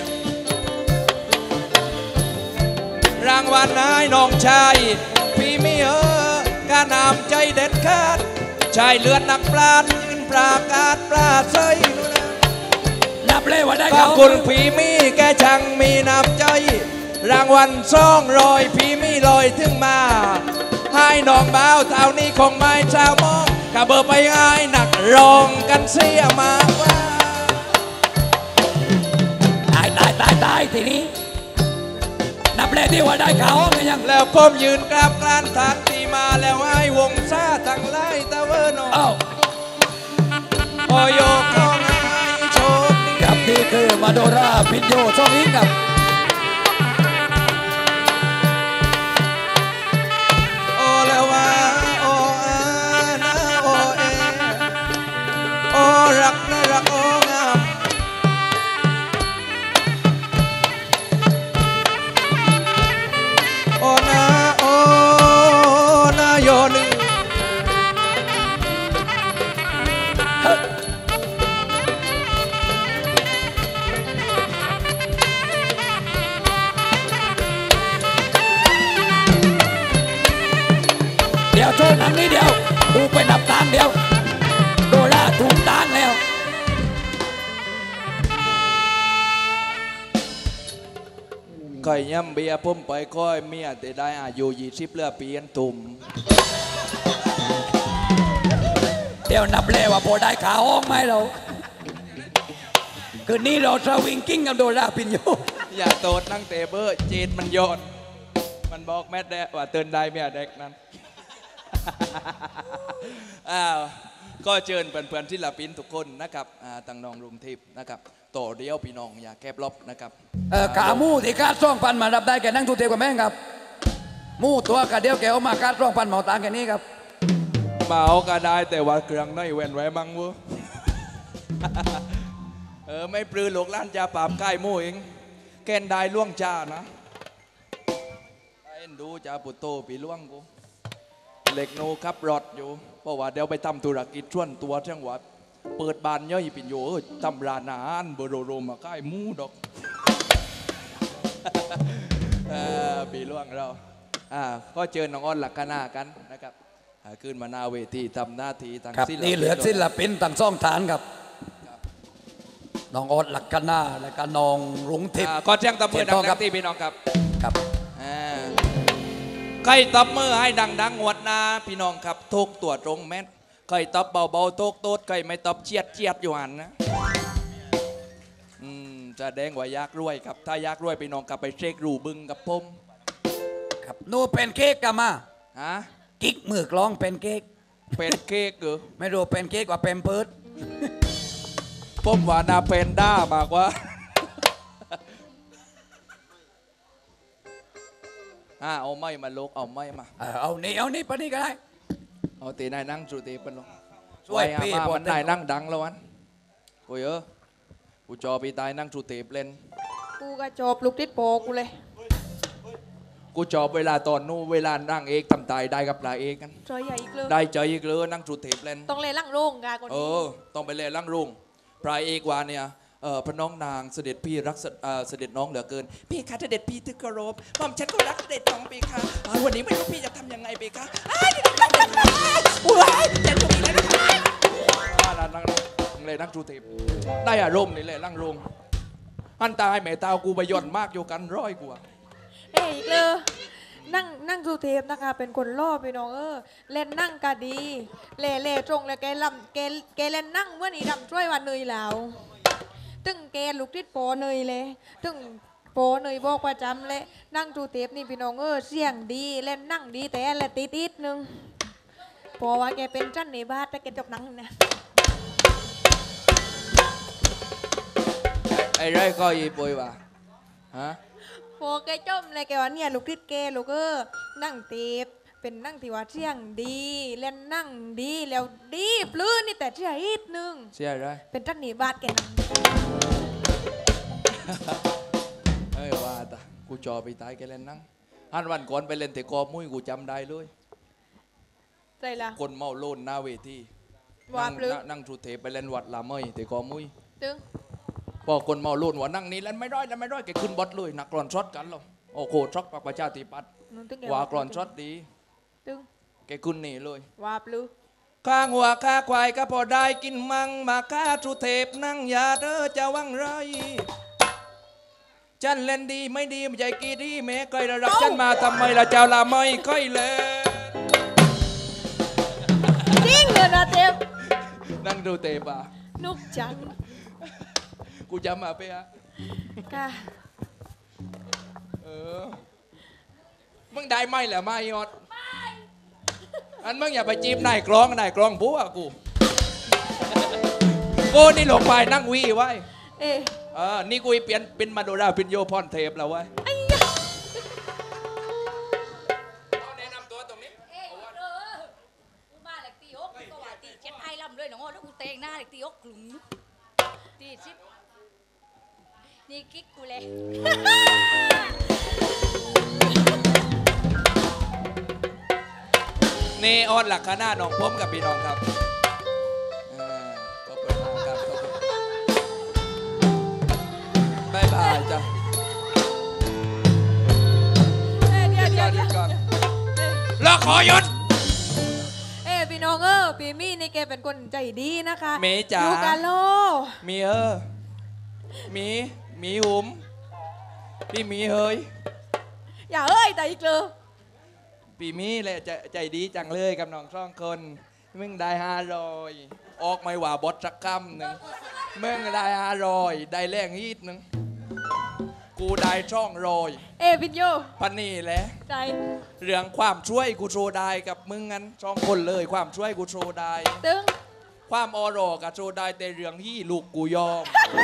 รางวัลนายน้องชายพี่มีเออกระนำใจเด็ดขาดชายเลือดนักปราดยืนปรากาศปราดเซย
นับเลยว่าได้
ขอบคุณพี่มีแกช่างมีน้ำใจรางวัลซ่องรอยพี่มีลอยถึงมาให้น้องบ่าวเท่านี้คงไม่ชาวมองกะเบอร์ไปให้หนักรองกันเสียมากว่า
ตายตายตายตายทีนี้นับเลยที่ว่าได้ข่าวไงยัง
แล้วก้มยืนกราบกรานฐานตีมาแล้วให้วงซ่าทั้งไล่ตะเวอร์นอโอโยก็ให้โชคดี
ครับนี่คือมาโดราพินโยช่องอิงครับ
โอแล้วว่าโออานะโอเอโอรักนะรักโองามโอนะโอนะโยนึ
เดี๋ยวโชว์หนังนี้เดียวดูไปนับตามเดียวโดราถูกตานแล้ว
ก่อยย่ำเบียพุ่มไปก้อยเมียแต่ได้อายุยี่สิบเลือปีนตุ่ม
เดี๋ยวนับเลยว่าพอได้ขาห้องไหมเราคืนนี้เราทราวิงกิ้งกับโดราพินโย
อย่าโตดนั่งเตเบอร์จีนมันโยนมันบอกแม่แดว่าเตือนได้เมียเด็กนั้นอ้าวก็เชิญเพื่อนๆศิลปินทุกคนนะครับตั้งน้องรุงทิพย์นะครับต่อเดียวพี่น้องอย่าแคบลบนะครับ
เออขามู่ที่คาดซ่องพันมารับได้แกนั่งทูเทกับแม่งครับมู่ตัวกระเดียวแกเอามาคาดซ่องพันเหมาตางแค่นี้ครับ
เมาก็ได้แต่ว่าเครื่องน้อยเว้นไว้บ้างวะเออไม่ปลื้มหลกล้านจ่าปราบใกล้มู่เองแกนได้ล่วงจ่านะเอ็นดูจ่าปุตโตปีล่วงกูเล็กโนครับรอดอยู่เพราะว่าเดี๋ยวไปทำธุรกิจชวนตัวเช่างวัดเปิดบานย่อยปิ่นโยทำร้านอาหารเบอร์โรโรมาใกล้มู่ดอกปีล่วงเราอ่าก็เจอน้องอ้อนหลักกันหน้ากันนะครับขึ้นมาหน้าเวทีทำหน้าที่ทางศิลปิน
นี่เหลือศิลปินต่างซ่องฐานครับน้องอ้อนหลักกันหน้าและก็น้องรุ้งทิพย์
ก็แจ้งตบมือดังๆที่พี่น้องครับ
ครับ
ใครตบมือให้ดังๆงวดหน้าพี่น้องครับทุกตัวตรงแม่ใครตบเบาๆโต๊ะโต๊ะใครไม่ตบเจียดเจียดอยู่หันนะอืมจะแดงว่ายากรวยครับถ้ายากรวยพี่น้องกลับไปเช็ครูบึงกับผม
ครับนูเป็นเค้กกันมา
ฮะ
กิ๊กมือกลองเป็นเค้ก
เป็นเค้กเหรอ
ไม่รู้เป็นเค้กว่าเป็นเพิร์ด
ผมว่านาเป็นด้ามากว่าอ่าเอาไม้มาลกเอาไม้มา
เอานี่เอานี่ปนี่ก็ได้
เอาตีนายนั่งสุตีเป็นลงช่วยพี่บอลนายนั่งดังแล้ววันกูเยอะกูจอปีตายนั่งสุตีเล่น
กูกระจบลูกติดโปกูเลย
กูจอบเวลาตอนนู้เวลานั่งเอกทำตายได้กับปลาเอกกัน
ใจใหญ่อีกเลย
ได้ใจอีกเลยนั่งสุตีเล่น
ต้องเล่นล่างโรงกาคน
นี้เออต้องไปเล่นล่างโรงปลาเอกว่าเนี่ยเออพระน้องนางเสด็จพี่รักเสด็จน้องเหลือเกินพี่คะเสด็จพี่ที่เคารพหม่อมฉันก็รักเสด็จน้องพี่คะวันนี้ไม่รู้พี่จะทำยังไงพี่คะอ้ายว้ายเจ็บตรงนี้เลยนะคะนั่งนั่งเลยนั่งจูเทปได้อารมณ์นี่เลยนั่งลงอันตายแม่ตากูไปย่อนมากอยู่กันร้อยกว่า
เอ้ยเลยนั่งนั่งจูเทปนะคะเป็นคนล่อไปน้องเออเล่นนั่งก็ดีเล่เล่ตรงเลยแกลำแกแกเล่นนั่งเมื่อนี้ดำช่วยวันเนยแล้วตึงแกลูกติดโปเนยเลยตึงโปเนยบอกประจำเลยนั่งดูเทปนี่พี่น้องเออเสียงดีเล่นนั่งดีแต่ละติดติดนึงเพราะว่าแกเป็นจันในบ้านแต่แกจบนั่งนะ
ไอ้ไรก็ยีปุยว่ะฮะ
พอแกจมเลยแกว่าเนี่ยลูกติดแกลูกเออนั่งเทปเป็นนั่งที่ว่าเสียงดีเล่นนั่งดีแล้วดีปลื้นนี่แต่เสียอีกนึง
เสียอะไร
เป็นจันในบ้านแกนั่ง
เฮ้ยว่าแต่กูจอไปตายแกเล่นนั่งฮันวันก่อนไปเล่นแต่กอมุ้ยกูจำได้เลย
ใจละ
คนเมาโลนหน้าเวทีนั่งทูเทไปเล่นวัดละเมยแต่กอมุ้ย
ตึง
พอคนเมาโลนว่านั่งนี้เล่นไม่ร้อยเล่นไม่ร้อยแกขึ้นบอสเลยนักกรอนช็อตกันหรอโอ้โหช็อตปากประชาธิปัตย์ว่ากรอนช็อตดี
ตึง
แกขึ้นนี่เลย
ว่าปลื้
ข้างหัวข้าควายก็พอได้กินมังมาข้าทูเทปนั่งยาเด้อจะวังไรฉันเล่นดีไม่ดีไม่ใช่กี่ดีแม้ใครระดับฉันมาทำไมล่ะเจ้าละไม่ค่อยเล่น
จริงเลยนะเทป
นั่งดูเทปอ่ะ
นุกจัง
กูจำมาเปีย
ค่ะ
เออมึงได้ไหมแหละไม่ยอดอันมึงอย่าไปจีบนายกลองนายกลองบัวกูกูนี่หลงไปนั่งวีไว้
เอ๊
เออนี่กูเปลี่ยนเป็นมาโดราเป็นโยพรเทปแล้ววะเอาแนะนำตัวตรงนี้
เอ๊ะเออกูมาเหล็กตีอกก็ว่าตีเช็ดไอ้ลำเลยน้องแล้วกูเตงหน้าเหล็กตีอกกลุ่มตีชิดนี่กิ๊กกูเลย
นี่ออนหลักคณะน้องผมกับพี่น้องครับบายบายจ้ะ
เดี๋ยวเดี๋ยวเดี๋ยวก่อน
แล้วขอหยุด
เอ้พี่น้องเออพี่มี่นี่แกเป็นคนใจดีนะคะ
เมจ๋า
ลูกาโล
มีเออมีมีหุมพี่มีเฮ้ย
อย่าเอ้ยแต่อีกเลย
พี่มีเลยใจใจดีจังเลยกับน้องสองคนมึงได้ห้าร้อยออกไม่ว่าบดสักคำหนึ่งมึงได้ห้าร้อยได้แรงอีกหนึ่งกูได้ช่องรอย
เอวินโย
พันนี่แหละ
ใจ
เรื่องความช่วยกูโชว์ได้กับมึงงั้นช่องคนเลยความช่วยกูโชว์ได้
ตึง
ความออรอกับโจได้แต่เรื่องที่ลูกกูยอม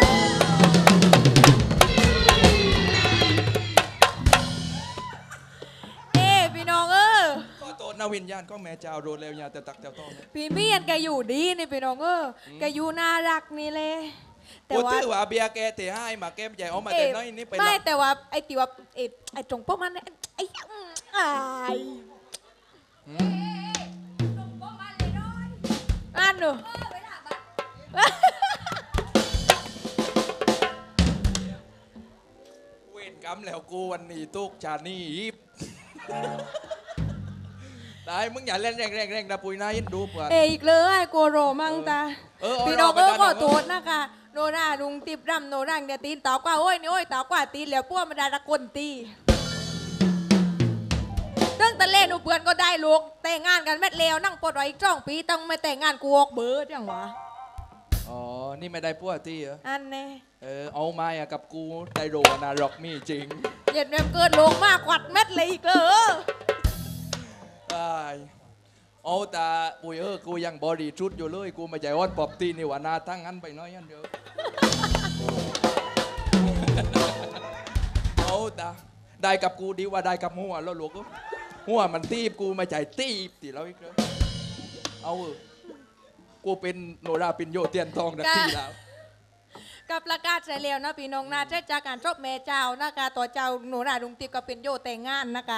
เอ้พี่น้องเออ
ก็โตนาวิญญาณก็แม่เจ้าโดนแล้วยาแต่ตักแต่ต้อง
พี่เมียนแกอยู่ดีนี่พี่น้องเออแกอยู่น่ารักนี่เลยแต่
กู
ว่า
ถือว่าเบียร์แกเตะให้มาแก้มใหญ่ออกมาแต่น้อยนี่ไป
ไม่
ละ
แต่ว่าไอ้ติว่าไอ้ไอ้ตรงพวกมันเนี่ยไอ้อืมอายอันหนู
เวรกรรมแล้วกูวันนี้ตุกชานี่ยิบ ได้มึงอย่าเล่นแรงแรงแรงนะปุยนะยินดูเพื่อน
เอ้อีกเลยไอ้โกโรมังตา
เออเออ
พี่น้อง
เอา
เอ
ไป
อ
ตา
ขอ
หน่อย
โทษนะคะโนราลุงติบรำโนรังเดี๋ยวตีนต่อกว่าโอ้ยนี่โอ้ยต่อกว่าตีนแล้วพวกมันดาตะกนตีเรื่องตะเล่นอุเปือนก็ได้ลูกแต่งงานกันแม่เลวนั่งปลดไว้อีกจ้องปีต้องไม่แต่งงานกูออกเบิร์ดยังวะ
อ๋อนี่ไม่ได้พวกที่เหรอ
อันนี้
เออเอามาอะกับกูไดโรนาร็อกมีจริง
เหยียดแมมเกินลงมากกวัดเม็ดเลยอีกเลย
ได้เอาแต่ปุยเออกูยังบริชุดอยู่เลยกูไม่ใจอ้อนปอบตีนี่ว่านาทั้งนั้นไปน้อยอันเดียว เอาแต่ได้กับกูดีว่าได้กับหัวแล้วลูกหัวมันตีบกูไม่ใจตีบตีแล้วอีกเลยเอาเออกูเป็นโนราปินโยเตียนทองดักที่แล้ว
กับประกาศใส่เร็วนะพี่น้องนะเทศจากการชอบแม่เจ้านะคะตัวเจ้าหนูนาลุงติบก็เป็นโยแต่งงานนะคะ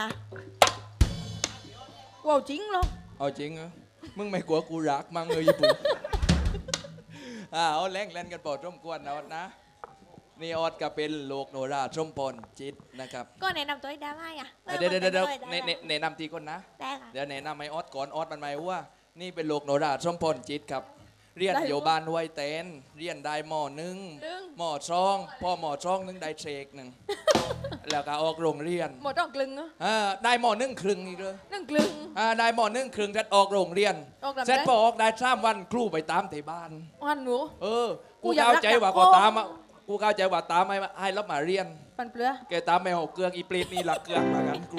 ว้าวจริงเหรอ
เอาจริงเหรอมึงไม่กลัวกูรักมั้งเลยญี่ปุ่น อ่าเอาแรงเล่นกันปอดร่มกวนนะออดนะนี่ออดก็เป็นโลกโนราชมพรจิตนะครับ
ก็แนะนำตัวให้ได้ไหมอ่ะ
เดี๋ยวเดี๋ยวเดี๋ยวแนะแนะแนะนำทีก่อนนะ
ได้ค่ะ
เดี๋ยวแนะนำไอ้ออดก่อนออดมันหมายว่า นี่เป็นโลกโนราชมพรจิตครับ เรียน
ได้
อยู่บ้านห้วยเตนเรียนได้หมอหนึ่ง
หนึ่ง
หมอช่องพ่อหมอช่องหนึงได้เชกหนึ่ง แล้วก็ออกโรงเรียน
หมดต้องกลึงเหรอ
อ่าได้หมอหนึ่งครึ่งอีกเลย
นึ่งกลึง
อ่าได้หมอหนึ่งครึ่งเสร็จออกโรงเรียน
ออกแบบ
เสร็จ
ไหน
พอออกได้สามวันครูไปตามที่บ้าน
อ่อนหนู
เออ
กู
กู
อยาก
เข้า
รัก
ใจว่า
อยาก
ก็
โกง
ตามอ่ะกูเข้าใจว่าตามให้ให้รับมาเรียน
ปันเปลือ
แกตามไม่หกเกลืองอีปลีดนี่หลักเกลืองมากันครู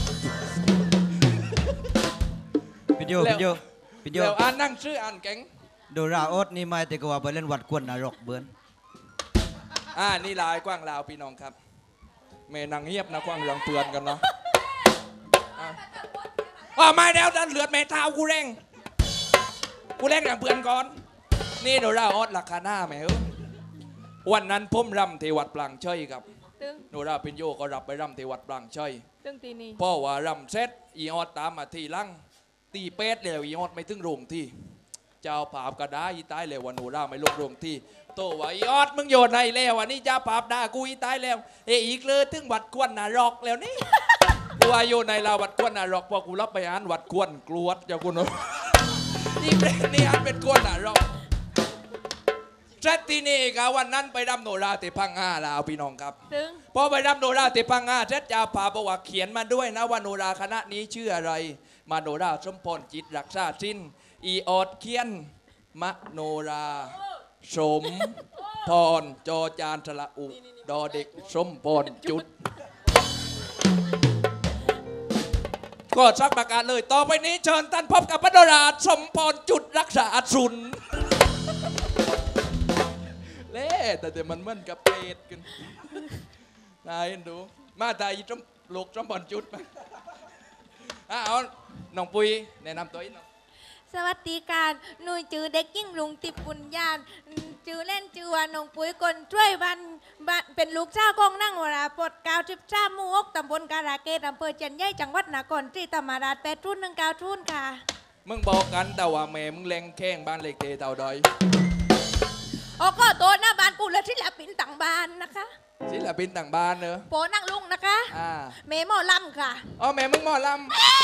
ปิโย
แล้ว
ปิโยปิโย
เดี๋ยวอ่านนั่งชื่ออ่านเก่ง
โดราโอดนี่ไม่แต่ก็ว่าไปเล่นวัดกวนนรกเบือน
อ่านี่ลายกว้างลาวพี่น้องครับแม่นางเงียบนะกว้างเหลืองเปือนกันเนาะอ่ะอ่าไม่แล้วดันเหลือดแม่เท้ากูเร่งกูเร่งอย่างเปือนก่อนนี่โดราออดราคาหน้าแม่เออวันนั้นผมรำที่วัดปลางเชยครับ
ตึง
โนราปิญโยก็รับไปรำที่วัดปลางเชย
ตึงตีนี่
พ่อว่ารำเสร็จอีออดตามมาทีหลังตีเป็ดแล้วอีออดไม่ถึงโรงที่เจ้าภาพก็ได้อีตายแล้ววันโนราไม่ลงโรงที่โตว่าอีออดมึงโยนในแล้ววันนี้เจ้าภาพด่ากูอีตายแล้วเออีกเลยถึงวัดกวนนรกแล้วนี่ กูว่าโยนในเราวัดกวนนรกพอกูรับไปอ่านวัดกวนกลวดเจ้าคุณ นี่เป็นนี่อ่านเป็นกวนนรกเสร็จที่นี่ก็วันนั้นไปรำโนราที่พังงาแล้วพี่น้องครับ
ตึง
พอไปรำโนราที่พังงาเสร็จเจ้าภาพบอกว่าเขียนมาด้วยนะว่าโนราคณะนี้ชื่ออะไรมาโนราสมพรจิตรักษาสิ้นอีออดเขียนมโนราสมพรจอจานสระอุดอเด็กสมพรจุด ก็สักประกาศเลยต่อไปนี้เชิญท่านพบกับพระโนราสมพรจุดรักษาสุนเล่แต่แต่มันเหมือนกับเปรตกันนายดูมาตายจมลูกสมพรจุดมาอ่ะเอาน้องปุยแนะนำตัวอีกน้อง
สวัสดีการหนุ่ยจือเด็กยิ่งลุงติบบุญญาณจือเล่นจือว่าน้องปุ๋ยคนช่วยบ้านบ้านเป็นลูกเจ้ากองนั่งวราปลดกาวทิบจ้ามูอกตำบลการาเกตอำเภอเจียนใหญ่จังหวัดนครศรีธรรมราชแปดทุนหนึ่งเก้าทุนค่ะ
มึงบอกกันแต่ว่าแม่มึงแรงแข้งบ้านเล็กเทเต่าดอย
โอ้ก็โตหน้าบ้านกูและที่หลับปินต่างบ้านนะคะ
ศิลปินต่างบ้านเนอะ
โปนั่งลุงนะคะ
อ่า
เมหมอลำค่ะ
อ๋อแม่มึงหมอลำ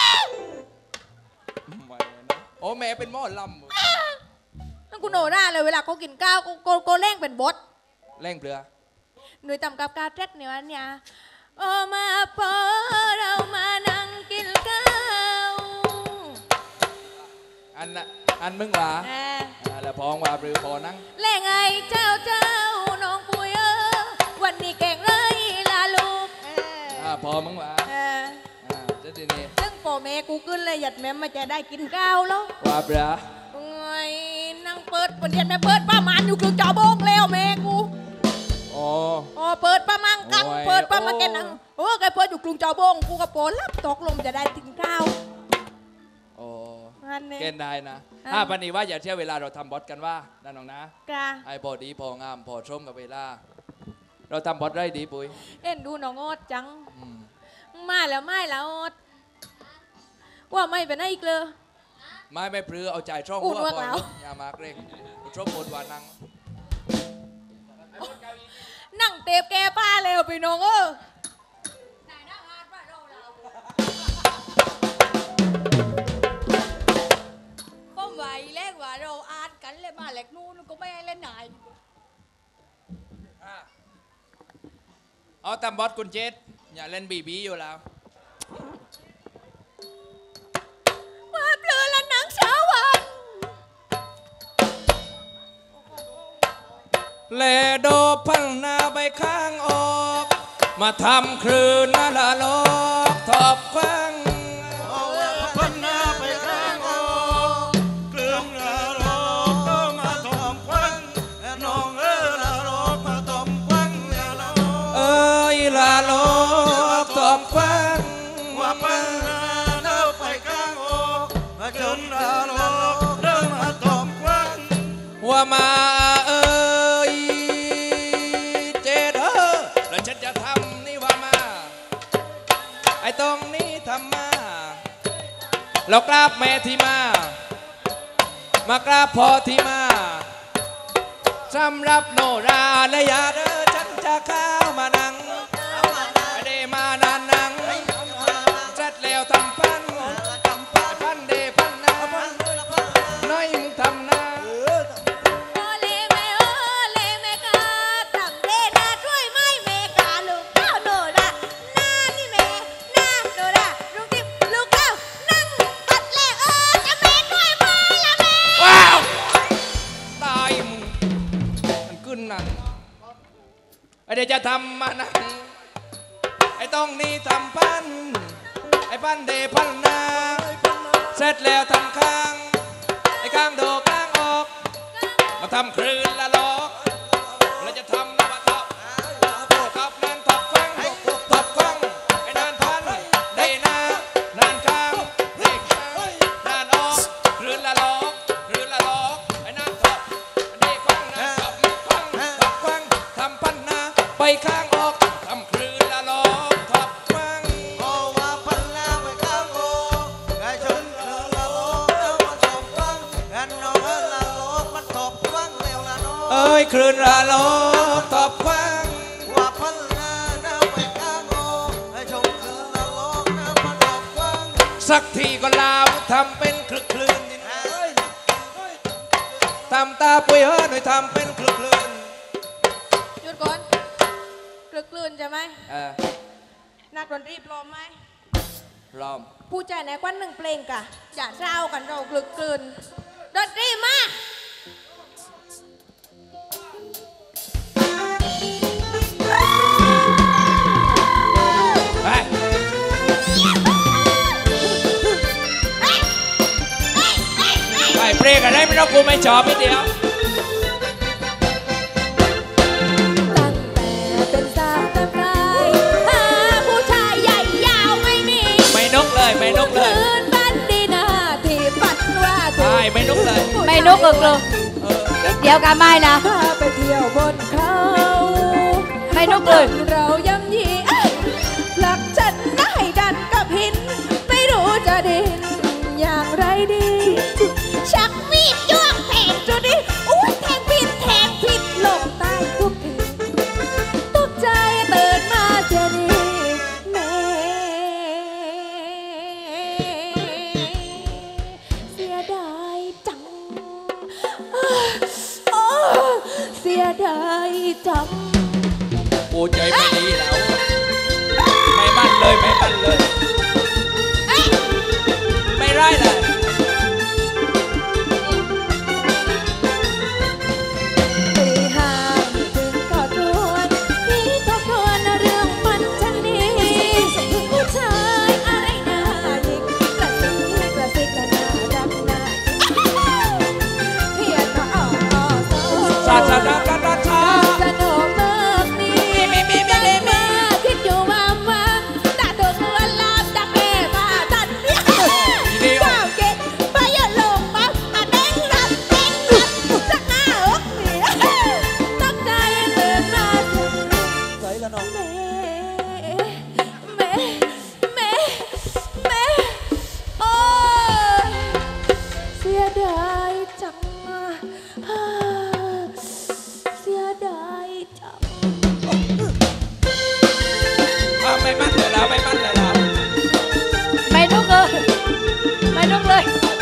ไม่นะโอ้แม่เป็นหมอลำเหรอ
นั่นกูโนราเลยเวลาเขากินข้าวกูกูกูเล่งเป็นบด
แรงเปลือ
หนุ่ยตำกับกาเท็ดเนี่ยวันเนี่ยโอ้มาพอเรามานั่งกินข้าว
อันน่ะอันมึงหวา
แหม่
อ่าแล้วพองว่าหรือพอนั่ง
แล่ไงเจ้าเจ้าน้องปุยเออวันนี้เก่งเลยลาลูกเออ
อ่าพอมึงหวา
เออ
อ่าเจะทีนี้
ซึ่งโปอแม่กูขึ้นเลยหยัดแม่มาจะได้กินข้าวแล้ว
ว่าเปลือ
โอ้ยนั่งโปประเดี๋ยวแม่เปิดป้ามันอยู่กลางจอโบงแล้วแม่กู
อ๋อ
อ๋อเปิดป้ามังกัง
โอ้ย
เปิดป้ามัง
โอ้
แกนังโอ้แกเปิดอยู่กรุงจอโบงกูกระโปรงรับตกลงจะได้ถึงข้าว
โอ้
นั่นเอง
เกณฑ์ได้นะ
อ่ะ
อ่าปันนี้ว่าอย่าเที่ยวเวลาเราทำบอสกันว่านั่นน้องนะ
กะ
ไอ้พอดีพองามพอชมกับเวลา เราทำบอสได้ดีปุ้ย
เอ็นดูน้องโอดจัง
อืม
มาแล้วไม่แล้วโอดว่าไม่เป็นไงอีกเลย
ไม่ไม่ปลือเอาใจช่อง
อุด
หัว
วัก
พอ
แล้ว
อย่ามาเกรงชมบนวานัง
นั่งเตบแกป้าแล้วพี่น้องเออ
ก็ไหวแรกว่าเราอาร์ตกันเลยมาแหลกนู่นก็ไม่ให้เล่นไหน
เอาทำบอสคุณเจษอย่าเล่นบีบีอยู่แล้ว
มาเปลือละหนังเช้าวัน
เลโดพังนาใบข้างออก มาทำคลื่นนาละลอกทอบคว้างพังนาใบข้างออกคลื่นละลอกมาทอบคว้างน้องเอ๋ละลอกมาทอบคว้างเอ้ยละลอกทอบคว้างว่าพังนาใบข้างออกมาจนละลอกเริ่มมาทอบคว้างว่ามาเอ้ยเจดเออแล้วฉันจะทำนี่ว่ามาไอ้ตรงนี้ทำมาเรากราบแม่ที่มามากราบพ่อที่มาสำหรับโนราและยาเด้อฉันจะเข้ามานั่งไม่ได้มานานนังเสร็จแล้วทำพันพันเดพันนาน้อยมึงทำนา
โอเลแม่โอเลแม่กาทำเดนาช่วยไม่แม่กาลูกเก้าโนราหน้านี่แม่หน้าโนราลูกทิพลูกเก้านั่งตัดแลเออจะแม่ช่วยมาละแม่
ว้าวตายมึงมันขึ้นนั่นไอเดี๋ยวจะทำมานั่งไอ้ต้องนี่ทำพันไอ้พันเดพันนาเสร็จแล้วทำข้างไอ้ข้างโดข้างออกมาทำคลื่นละลอกแล้วจะทำมาทับทับนานทับฟังทับฟังไอ้นานพันได้นานานข้างเด็กนานออกคลื่นละลอกคลื่นละลอกไอ้นานทับได้ฟังนานทับฟังทับฟังทำพันนาไปข้างออกทำคลื่นละลอกทับฟัง
โอ้ว่าพันนาไปข้างโอ้ไก่ชนเออละโลกเออมันตบฟังกันน้องเออละโลกมันตบฟังเร็วละน้อง
เอ้ยคลื่นละลอกทับฟัง
ว่าพันนาเดินไปข้างโอ้ไก่ชนเออละโลกเออมันตบฟัง
สักทีก็ลาวทำเป็นคลึกคลื่นนี่นะทำตาปุยเฮ้ยหน่อยทำเป็นคลึกคลื่น
หยุดก่อนกลืกลืนใช่ไหม
เออ
นักดนตรีพร้อมไหม
พร้อม
ผู้ใจในกวันหนึ่งเพลงกะอย่าเศร้ากันเรากลึกกลืนดนตรีมา
ไปไปเพลงอะไรไม่รู้กูไม่ชอบไม่เดียว
ตั้งแต่เป็นสาวแต่ปลายหาผู้ชายใหญ่ยาวไม่มี
ไม่นกเลยไม่นกเลย
คืนบันดีนาที่ฝันว่าถู
ใช่
ก
ไม่นกเลย
ไม่นกเอิกเลยเดี๋ยวกันไม่นะ
พาไปเที่ยวบนเขา
ไม่นกเลย
เราย่ำยีเอ้ยผลักฉันได้ดันกับหิน ไม่รู้จะดินอย่างไรดี ชักมีดจ้วงแทงจุดนี้อุ้ยแทงผิดแทงผิดลงใต้ทุกทีตกใจตื่นมาเจอดีแม่เสียดายจังอ้าวเสียดายจัง
กูใจไม่ดีแล้ว ไม่มั่นเลยไม่มั่นเลย ไม่ได้เลย
ตีห้าถึงก็ทวนนี่ก็ทวนเรื่องมันช่างดีผู้ชายอะไรน่าหยิกกระซิกกระซิกน่ารักน่าเพียรก็อ่อนอ่อ
ราชดาราราชา
สนุกมากนี่กันมาคิดอยู่ว่ามาตาตัวเมื่อลาบตาแก่มาตันเนี่ยก้าวเกตไปอย่าลงมาอ่ะเด้งรับเด้งรับสักหน้าอกนี่ตั้งใจเดินมาสุด
ใส่ละน้อง
แม่แม่แม่แม่โอ้ยเสียดายจังอ่ะเสียดายจัง
อ่ะไม่มั่นเลยแล้วไม่มั่นเลยแล้ว
ไม่ต้องเลยไม่ต้องเลย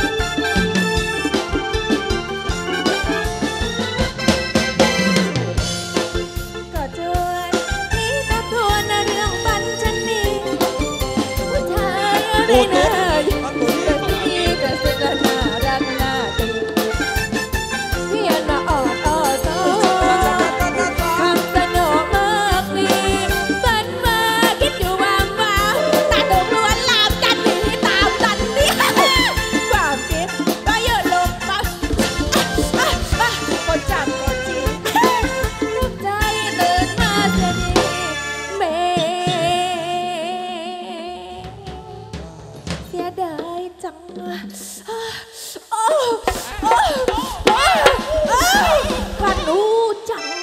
ก็เจอนี่นับทวนเรื่องปันฉันนี่ผู้ชายอะไรเนยแต่ที่ก็สุดน่ารักน่าตื่นเพียนมาออดอ้อซอคำสนุกมากมีฝันมาคิดอยู่ว่ามาตาตกล้วนลามกันหนีตามตันนี่ความคิดก็เยอะลงมาคนจับคนจีบลูกใจเดินมาเสียดีแม่เสียดายจังโอ้โอ้โอ้ขันหูจัง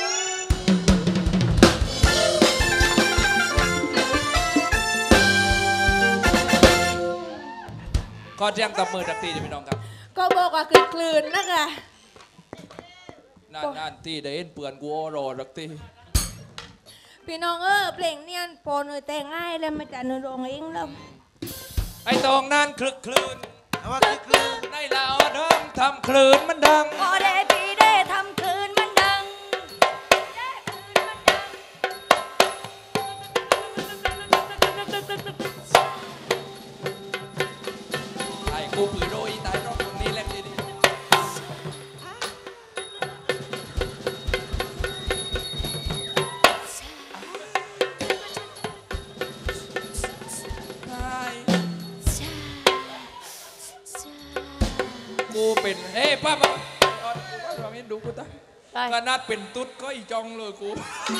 ก็แจ้งตบมือตักตีจะพี่น้องครับ
ก็บอกว่าคือคลื่นนะคะ
นานนานๆที่ได้เห็นเปื่อนกูอรอตักตี
พี่น้องเออเพลงเนี่ยพอหนูแต่งง่ายแล้วมันจะหนูร้องเองแล้ว
ไอ้ตองนั้นคลึกคลืน
เอาว่าคือคลื่น
ในลาวเดิมทำคลืนมันดัง
พอได้ทีได้ทำคืนมันดัง
ไอ้กูปืนโรยตายรอบตรงนี้แหละทีนี้กูเป็นเฮ้ป้าป้าทำให้ดูกูตา
ไป
ขนาดเป็นตุ๊ดก็อีจองเลยกู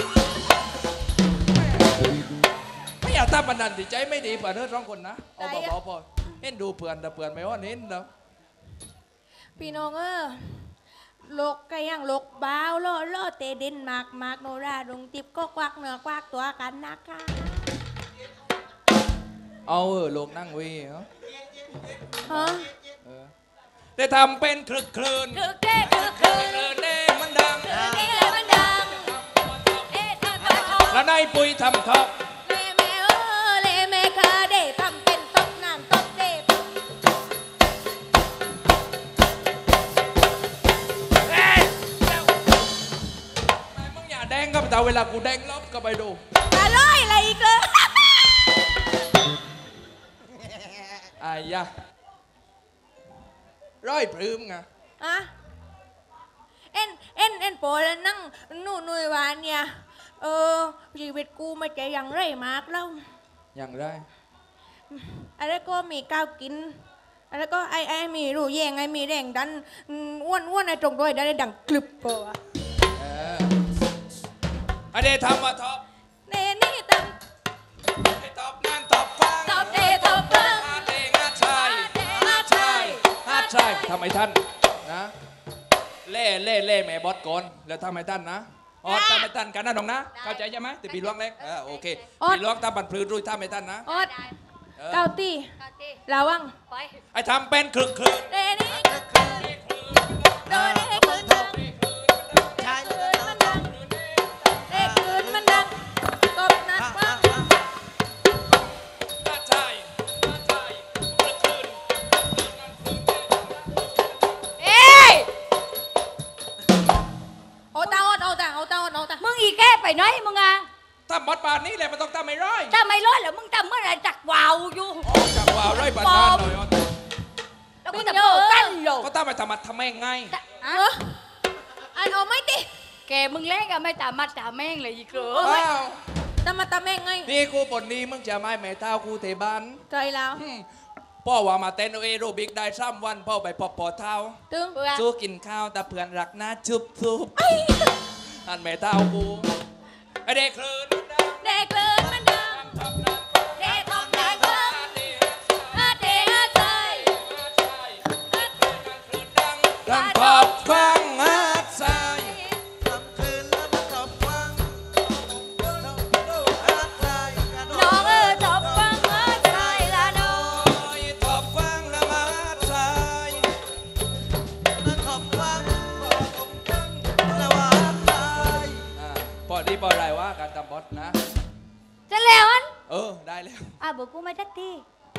ไม่อยากทำบันนันติใจไม่ดีเผื่อเธอสองคนนะเอาพอพอพอเห็นดูเผื่อนแต่เผื่อนไม่ว่าเน้นเนาะ
พี่น้องเออโลกก็ยังโลกบ้าวโลโลเตเด่นมากมากโนราดงติบก็ควักเนื้อควักตัวกันนะคะ
เอาเออลงนั่งวีเหรอ
ฮะ
เออได้ทำเป็นคลึกคลืน
คือแค่คือคืน
คลืนเน่มันดัง
เอ๊ะมันดังเอ๊ะทำทำ
แล้วนายปุยทำท็อป
เลแม่เออเลแม่เคยได้ทำเป็นตกน้ำตกเด็บ
มึงอย่าแดงก็ไปแต่เวลากูแดงลบก็ไปดู
อร่อยอะไรอีกเลย
อายยะร้อยพรืมไง
อะเอ็นเอ็นเอ็นโปแล้วนั่งนู่นนุยวานเนี่ยเออชีวิตกูไม่ใจอย่างไรมากแล้ว
อย่างไร
อะไรก็มีก้าวกินอะไรก็ไอไอมีรูแยงไอมีแรงดันอืมอ้วนอ้วนไอตรงด้วยได้ดังกลึบก็อะ
เออไอเดทำมาท็อป
เนนี่ตัง
ไอท็อปนั่นท็อปฟัง
ตอบเดตอบฟัง
อาเดงอาชาย
อาชาย
อาชายทำไมท่านนะเล่เล่เล่แม่บอสก่อนแล้วทำไมท่านนะอ๋อทำไมท่านกันนะน้องนะเข้าใจใช่ไหมแต่ปีหลวงเล็กเออโอเคปีหลวงตามบันพลือด้วยทำไมท่านนะ
ออด
เออ
เก้าตี
กาตี
ระวัง
ไป
ไอทำเป็นคลึกคลืน
เนนี่โดนให้คืนดัง
ชาย
คืนมันดังเด็กคืนมันดังกบนัดว่า
อาชายอาชายคลึกคลืน
เอ้ย
โอตาโอตาโอตาโอตาโอตาโอตา
มึงอีแก้ไปไหนมึงอ่ะ
ทำบอสบานนี้แหละมันต้องทำไม่ร้อย
ถ้าไม่ร้อยแล้วมึงทำเมื่อไหรจักวาวอยู่
ออกจากวาวร้อยบาทนานหน่อยอ๋อ
แล้วกูจะเปิดกันโลก
ก็ต้องไปทำมาทำแม่งไง
เอออันเอาไม่ติ
แกมึงเล่นกันไม่ตามมาตามแม่งเลยอีกเหรอ
อ้าว
ตามาตาแม่งไง
นี่กูบทนี้มึงจะไม่แม่เท้ากูเทบ้าน
ใจแล้ว
อืมพ่อว่ามาเต้นเอโรบิกได้ซ้ำวันพ่อไปพบปอเท้า
ตึง
เบื่อ
สู้กินข้าวแต่เพื่อนรักนะชุบชุบอันแม่เท้ากูไอเด็กคลื่น
เด็กเลินมันดังเด็กทำแดงเลินอาเดอาใจ
ดังปอบฟังอาใจ
ทำคืนแล้วมันตบฟังอาใจกัน
น้องเออจบฟังอาใจละน้อง
ตอบฟังแล้วมาใจ
มันตบฟังแล้วอาใจ
พอดีพอไรว่าการทำบอสนะ
จะแล้วอัน
เออได้แล้ว
อ่ะบอกกูไม่จัดที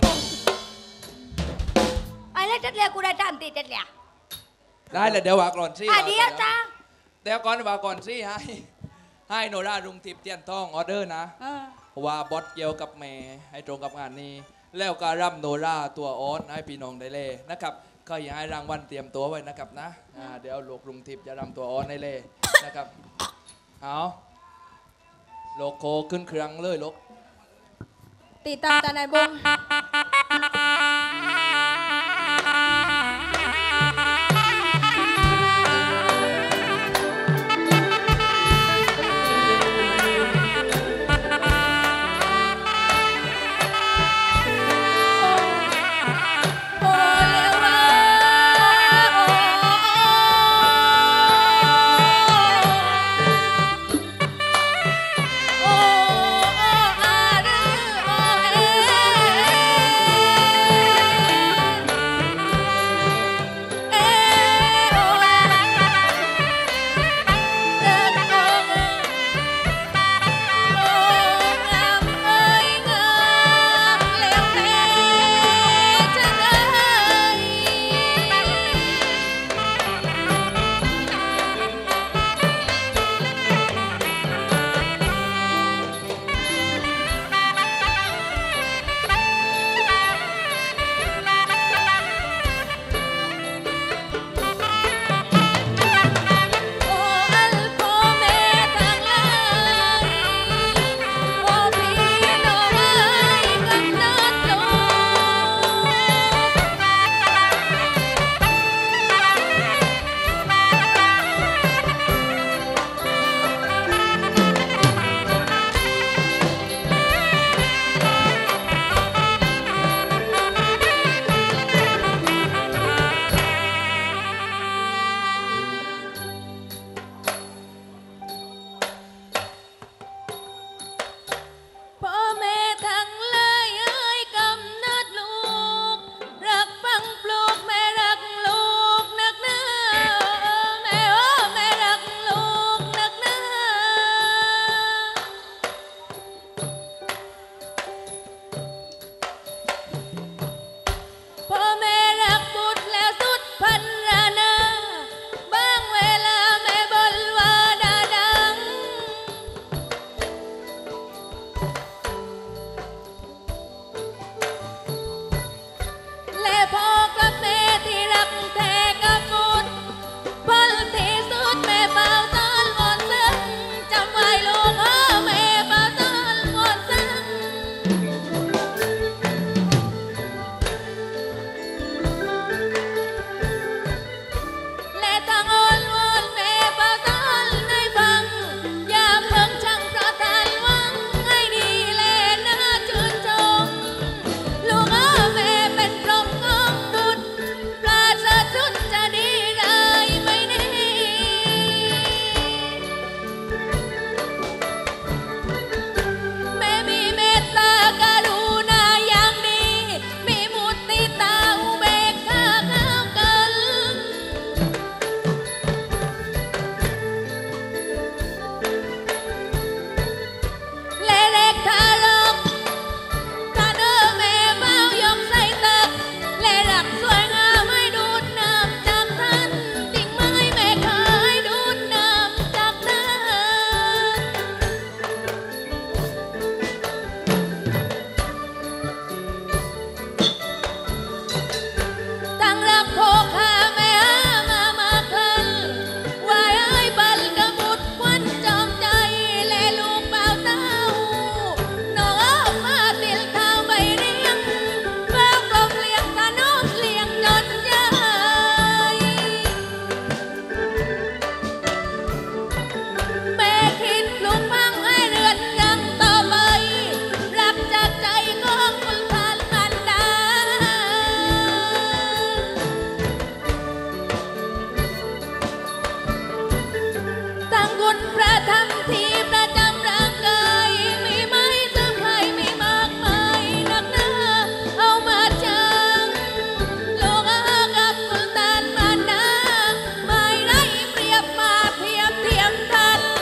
ไอ้เล็กจัดแล้วกูได้ตามตีจัดแล้ว
ได้เลยเดี๋ยวว่าก่อนสิ
อ่ะเดียวจ้า
เดี๋ยวก่อนว่าก่อนสิให้ให้โนรารุงทิพย์เตียนทองออเดอร์นะ
เออ
ว่าบอสเกี่ยวกับแม่ให้ตรงกับงานนี้ แล้วก็ร่ำโนราตัวออนให้พี่น้องได้เลยนะครับก็อยากให้รางวัลเตรียมตัวไว้นะครับนะอ่าเดี๋ยวลูกรุงทิพย์จะรำตัวออนให้เลยนะครับเอาโลโก้ขึ้นเครื่องเลยลูก
ติดตามตาในบง
โอ้เลวร้ายโอ้โอ้อาดื้อโอ้เอ๋นพระธรรมที่ประจำร่างกายมีไหมเสื้อผ้ามีมากมายนักหนาเอามาจังโลกอากับสุลต่านมารดาไม่ไรเปรียบมาเทียบเทียมทัน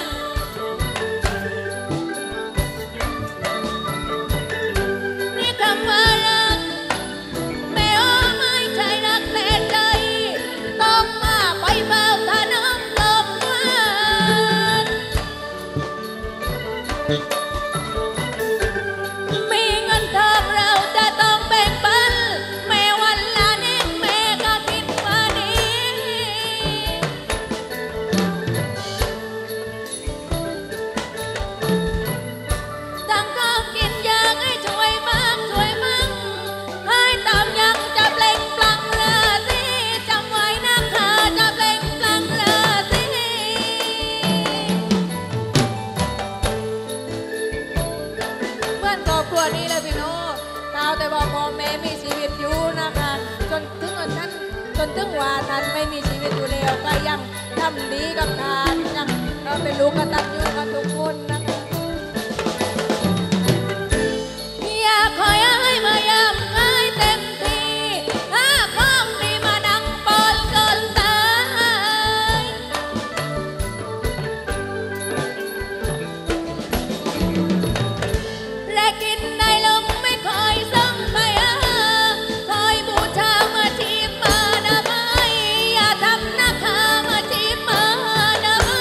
นี่คำว่ารักแม่อ้อไม่ใช่รักแต่ใจต้องมาไปเฝ้าถนอมลมหวานมีเงินทองเราจะต้องแบ่งปันแม่วันละนิดแม่ก็คิดว่าดีตั้งข้าวกินอยากให้ช่วยบ้างช่วยมั่งให้ตามยังจะเปล่งปลั่งราศีจำไว้นะคะจะเปล่งปลั่งราศีเพื่อนครอบครัวนี้เลยพี่โน้ข่าวแต่ว่าพ่อแม่มีชีวิตอยู่นะคะจนถึงวันนั้นจนถึงวันนั้นไม่มีชีวิตอยู่แล้วก็ยังทำดีกับทานยังเราเป็นลูกกตัญญูกันทุกคนนะคะอยากคอยให้มายำง่ายเต็มที่ถ้าของดีมาดังปอนเกินตายและกินในลงไม่คอยส่งไปอาคอยบูชามาจีบมานะไม่อย่าทำนะข้ามาจีบมานะไม่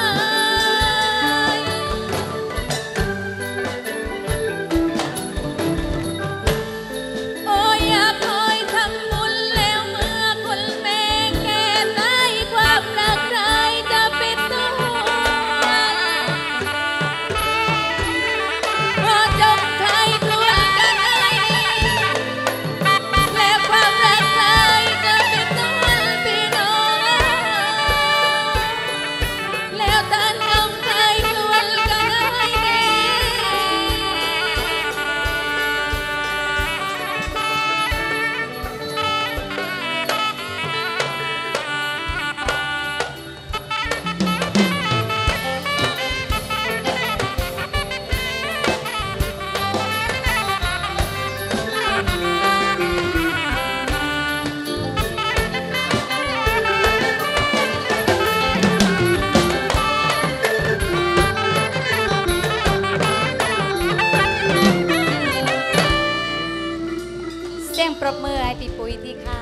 ปรบมือให้พี่ปุ๋ยที่ค่ะ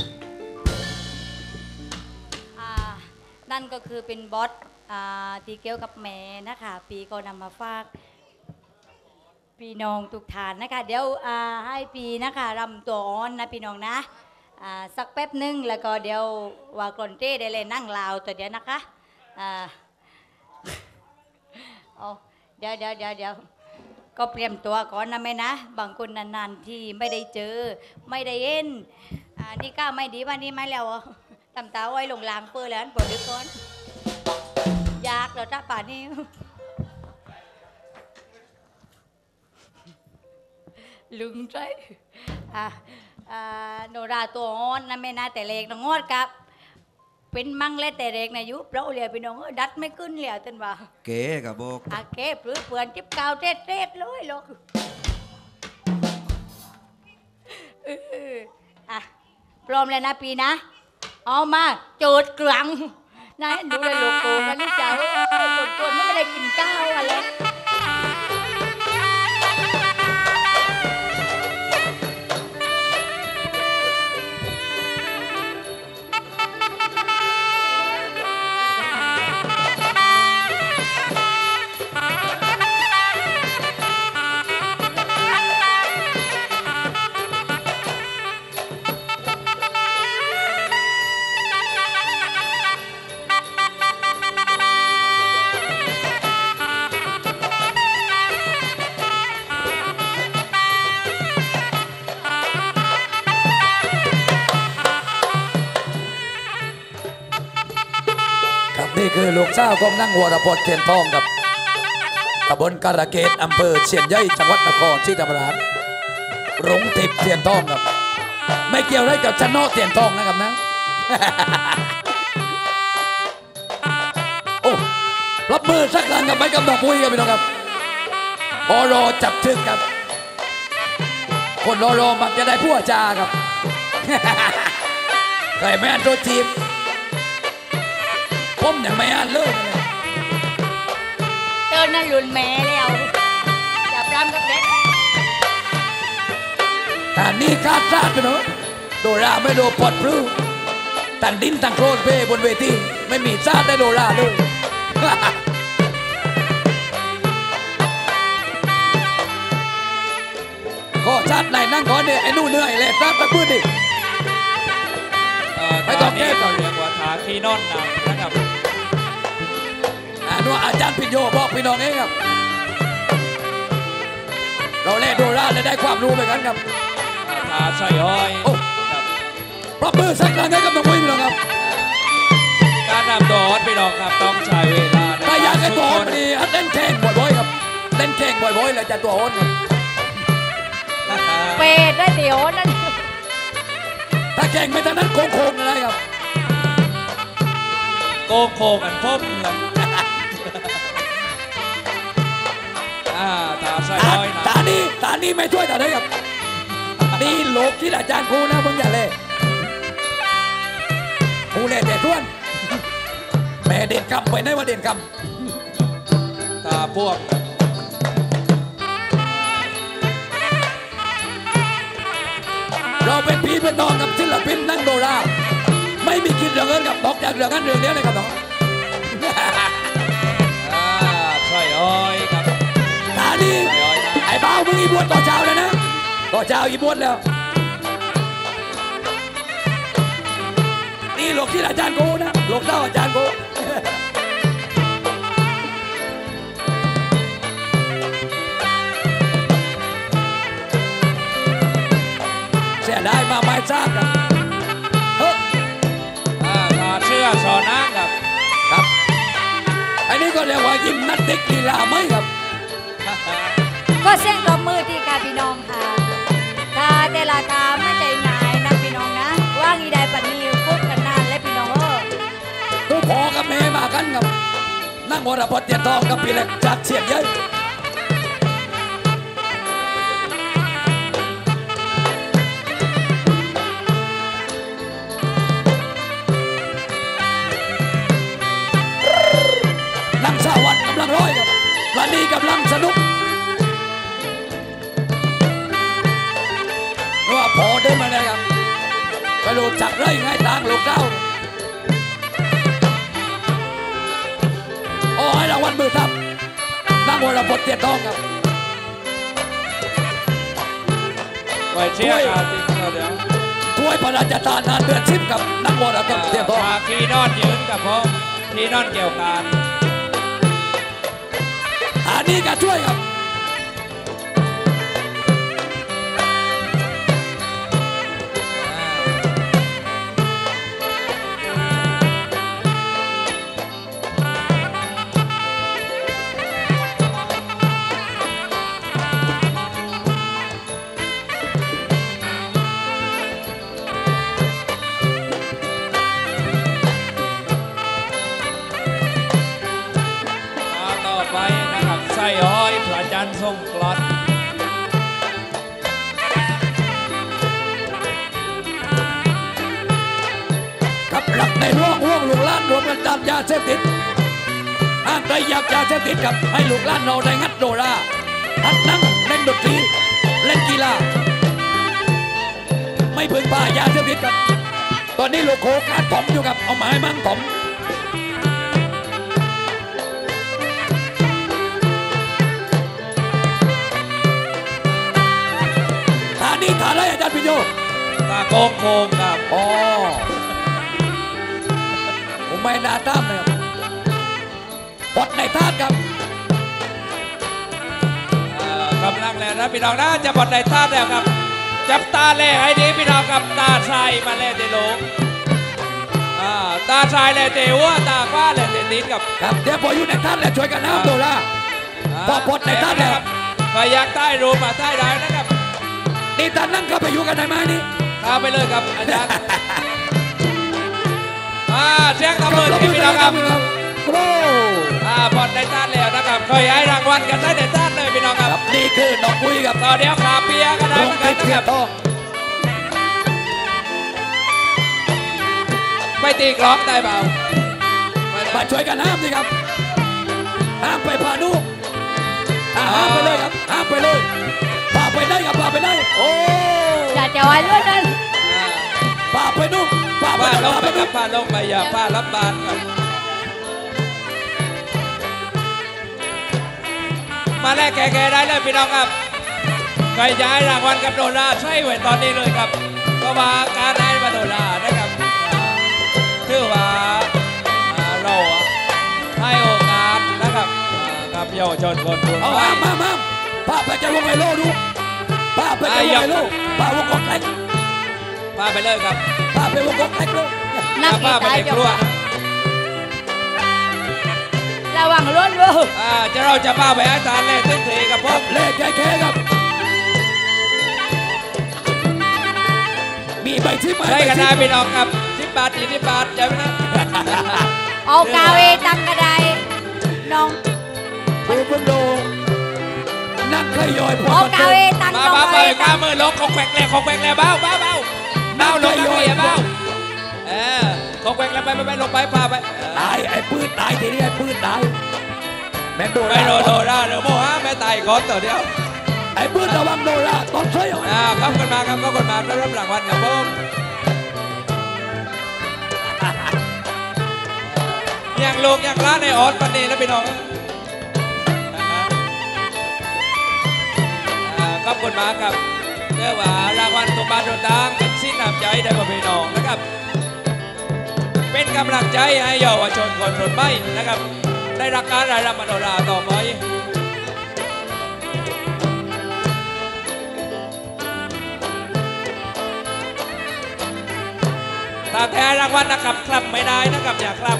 อ่านั่นก็คือเป็นบอสอ่าที่เกี่ยวกับแม่นะคะปีก็นำมาฝากพี่น้องทุกท่านนะคะเดี๋ยวอ่าให้ปีนะคะรำตัวอ่อนนะพี่น้องนะอ่าสักแป๊บนึงแล้วก็เดี๋ยวว่ากลอนเต้ได้เลยนั่งลาวตัวเดียวนะคะอ่าโอ้เดี๋ยวเดี๋ยวเดี๋ยวเดี๋ยวก็เตรียมตัวก่อนนะแม่นะบางคนนานๆที่ไม่ได้เจอไม่ได้เห็นอ่านี่ก้าไม่ดีวันนี้ไม่แล้วทำตาไว้ลงลางเปื้อแล้วปวดดึกก่อนยากเราจ้าป่านี้ลึงใจอ่าอ่าโนราตัวอ่อนนะแม่นะแต่เล็กน้องงอดกับเป็นมั่งเล่แต่เล็กนะยุเพราะเรียพี่น้องดัดไม่ขึ้นเลยท่านว่า
เก๋กับโบก
อาเก๋ปรือเปลือนจิบกาวเท็ดเท็ดเลยลูกอ่ะพร้อมแล้วนะปีนะเอามาโจดกลังนะดูเลยลูกโป่งกันนี่จ้าโจดกวนไม่ได้กินข้าวอะไร
นี่คือลูกสาวของนั่งวรพจน์เทียนทองกับตำบลกระเกตอำเภอเชียนใหญ่จังหวัดนครศรีธรรมราชหลงทิพย์เทียนทองครับไม่เกี่ยวอะไรกับชนกเทียนทองนะครับนะ โอ้รับมือกับไม่กับดอกปุ้ยครับพี่น้องครับพอรอจับทึกครับคนรอรอมักจะได้ผู้อาจารย์ครับ ใครไม่อ่านตัวจีบผมยังไม่อ่านเลย
เติร์นนั่นหลุนแม่แล้วจับรำกับเด็ก
แต่นี่คาดซาดไปเนาะโดราไม่โดนปลดพลื้ตันดินตังโครนเพ่บนเวทีไม่มีซาดได้โดราเลย ก็ชาติไหนนั่งก่อนเนี่ยไอ้นู่นเหนื่อยเลยซาดตะพื้นดิ ไม่ต้องแก้
ก็เรียกว่าทาขี้นอนหนังนะครับ
อ่านัวอาจารย์พิญโยบอกพี่น้องเองครับเราเล่นโดราเลยได้ความรู้ไปกันครับ
ทาใส่อ้อย
โอ้
ครับ
ปรบมือสักครั้งให้กับน้องปุ้ยพี่น้องครับ
การนำตัวออดพี่น้องครับต้องใช้เวลาใน
ถ้าอยากให้
ก
ตัว
ค
อ่อน
น
ดีเล่นแข่งบ่อยๆครับเล่นแข่งบ่อยๆเลยจะตัวอ่อนครับ
เปรตได้เดี๋ยวนั่น
ถ้าแข่งไม่ทันนั้นโค้งๆอะไรครับ
โกงโคกันพบครับ อ่าทาใส่
ตา
อ้อยนะ
ตานี้ตานี้ไม่ช่วยแต่ได้ครับนี่โลกที่อาจารย์ครูนะมึงอย่าเลยครูเล่นแต่ท้วนแม่เด่นกำไปไหนว่าเด่นก
ตาพวก
ำเราเป็นพี่เป็นน้องกับศิลปินนั่งโดราไม่มีกินเรื่องเงินกับนอกจากเรื่องนั้นเรื่องนี้เลยครับน้อง
อ่าใส่อ้อยครับ
ตานี้
ใส่อ้อยนะ
ไอ้บ้ามึงอีบวชต่อเช้าเลยนะต่อเช้าอีบวชแล้วนี่หลวงที่อาจารย์โกนะหลวงเจ้าอาจารย์โก เสียได้มาไม่ทราบครับเฮ้ย
อ่าทาเสื้อสอนังครับ
ครับอันนี้ก็เรียกว่ายิมนัดเด็กลีลาไหมครับ
ก็เสียงตบมือที่ค่ะพี่น้องค่ะตาแต่ละตาไม่ใจหนายนะพี่น้องนะว่างอีได้ปันนี้พบกันนานและพี่น้องเออ
ตัวพอกับแม่มากันครับนั่งวรพจน์เตียนทองกับพี่เล็กจัดเสียงเยอะนั่งสาวันกำลังร้อยครับและนี่กำลังสนุกว่าพอได้มาได้ครับไปโดนจักไรง่ายต่างลูกเจ้าโอ้ให้รางวัลมือทับนั่งวรพจน์เตียนทองครับ
ไว้เชียร์กันทีเดียว
ถ้วยพระราชทานนานเดือนสิบกับนั่งวรพจน์เตียนทอง
ทาขี้นอนยืนกับพ่อขี้นอนเกี่ยวกัน
อันนี้ก็ช่วยครับ
มาต่อไปนะครับใส่อ้อยพระจันทร์ทรงกลอน
กับหลักในร่วงร่วงลูกหล้านรวมกันตามยาเสพติดหากใครอยากยาเสพติดกับให้ลูกหล้านเราได้งัดโดราหัดนั่งเล่นดนตรีเล่นกีฬาไม่พึ่งพายาเสพติดครับตอนนี้ลูกโคการถมอยู่กับเอาไม้มั่งถมฐานนี้ฐานอะไรอาจารย์พิญโย
ตาโกงโคงครับ
อ๋อผมไม่นาตามเลยครับปดในท่าตุครับ
เอ่อกำลังแล้วนะพี่น้องนะจะบอลในท่าแล้วครับ จับตาแลให้ดีพี่น้องกับตาชายมาแลเตโลกอ่าตาชายแลเตหัวตาฟ้าแลเตตีนกับ
ครับเดี๋ยวพออยู่ในท่าตุแล้วช่วยกันนะครับโดรา พอปลดในท่าแล้ว
ครับใครอยากใต้รูปมาใต้ได้นะครับ
นี่ท่านนั่งเข้าไปอยู่กันได้ไหมนี่
ข้าไปเลยครับอาจารย์อ่าเสียงตบมือที่พี่น้องครับ
โอ้
อ่าพออนได้ท่านแล้วนะครับเคยให้รางวัลกันได้ในท่านเลยพี่น้องครับ
ครับนี่คือน้องปุ้ยครับ
ต่อเดี๋ยวขาเปียก็ได้
น้อง
เหมือนกั
ติ๊
น
ก
นะ
เพี
ค
ย
รับ
ทอง
ไม่ตีกลองได้เปล่า
มาช่วยกันห้ามสิครับห้ามไปพานุอ่าห้ามไปเลยครับห้ามไปเลยพาไปได้ครับพาไปได้โอ้
อย่าจะไว้รุ่นนั้น
พาไปนู่นพาไป
ป้าล
นู่
ง
น
ไป
พาไป
ครั
นู่
บ
น
ป้าลงไปอย่าป้ารับบานครับมาแลกแก่ๆได้เลยพี่น้องครับใครจะให้รางวัลกับโดราใช่ไว้ตอนนี้เลยครับเพราะว่าการให้มาโดรานะครับถือว่าเราให้โอกาสนะครับกับเยาวชนคนรุ่น
เอา
ใหม่
ห้ามห้ามห้ามพาไปแกวงไฮโลดูพาไปแกวงไฮโลพาวงกอกเล็ก
พาไปเลยครับ
พาไปวงกอกเล็กเลย
นัก
พา
กี
ไป
ฬา
ใน
เจ้า
ครัว
ระวังรุ่นลูก
อ่าจะเราจะพาไปอาจารย์เล่นเต้นเทกับผม
เลขแค่แค่ครับมีใบที่ไหม
ได้กันได้พี่น้องครับสิบบาทยี่สิบบาทจำไว้นะ
เอากาเวตังกระไดน้อง
ดูเพิ่งดูนั่งเคยย่อยพอ
เอา
มัน
กาเวตัง
มา
น้อง
บ้าก
า
ไป
เว
ก้า
ตัง
มือลงของแขวกแรงของแขวกแรงเบาเบาเบาเบาลงกันเลยเบาเออของแขวกแรงไปไปไปลงไปพาไป
ตายไอ้ปืนตายทีนี้ไอ้ปืนตายแม่โดน
ไม่โดนโดนได้หรือโมฮะแม่ตายก่อนต่อเดียว
ไอ้ปืนระวังโดนละต้องช่วยเอาไว้
อ่าครับกันมาครับก็กันมาได้รับรางวัลกับผมอย่างลูกอย่างร้านในออสปันนี้นะพี่น้องขอบคุณมากครับเรียกว่ารางวัลตุกบาทโดนดังเป็นสิ้นน้ำใจได้กับพี่น้องนะครับเป็นกำลังใจให้เยาวชนคนรุ่นใหม่นะครับได้รักการรายรับมโนราต่อไปถ้าแพ้รางวัลนะครับคลำไม่ได้นะครับอย่าคลำ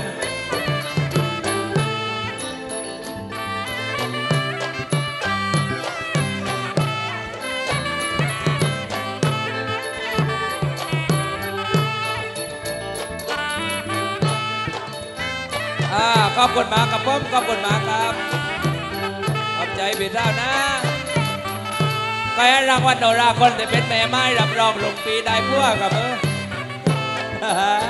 ขอบคุณมากครับผมขอบคุณมากครับขอบใจพี่เจ้านะใครให้รางวัลโนราคนที่เป็นแม่ไม้รับรองลงปีได้พวกครับเออ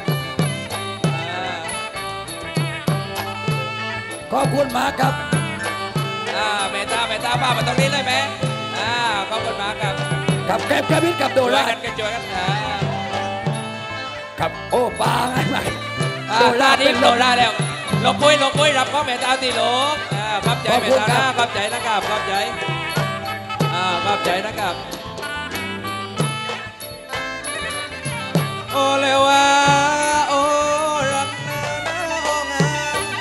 ขอบคุณมากครับ
อ่าเมตตาเมตตาป้ามาตรงนี้เลยไหมอ่าขอบคุณมากครับ
กับแกบแกบินกับโด
ช่วย
รา
กันกันช่วยกันอ่า
ครับโอ้ปลาไงไง
อ่าตานี้โดนได้แล้วลงปุ้ยลงปุ้ยรับข้อเมตตาตีลงอ่าขอบใจเมตตานะขอบใจนะครับขอบใจอ่าขอบใจนะครับโอเลวาโอรักนาโองาม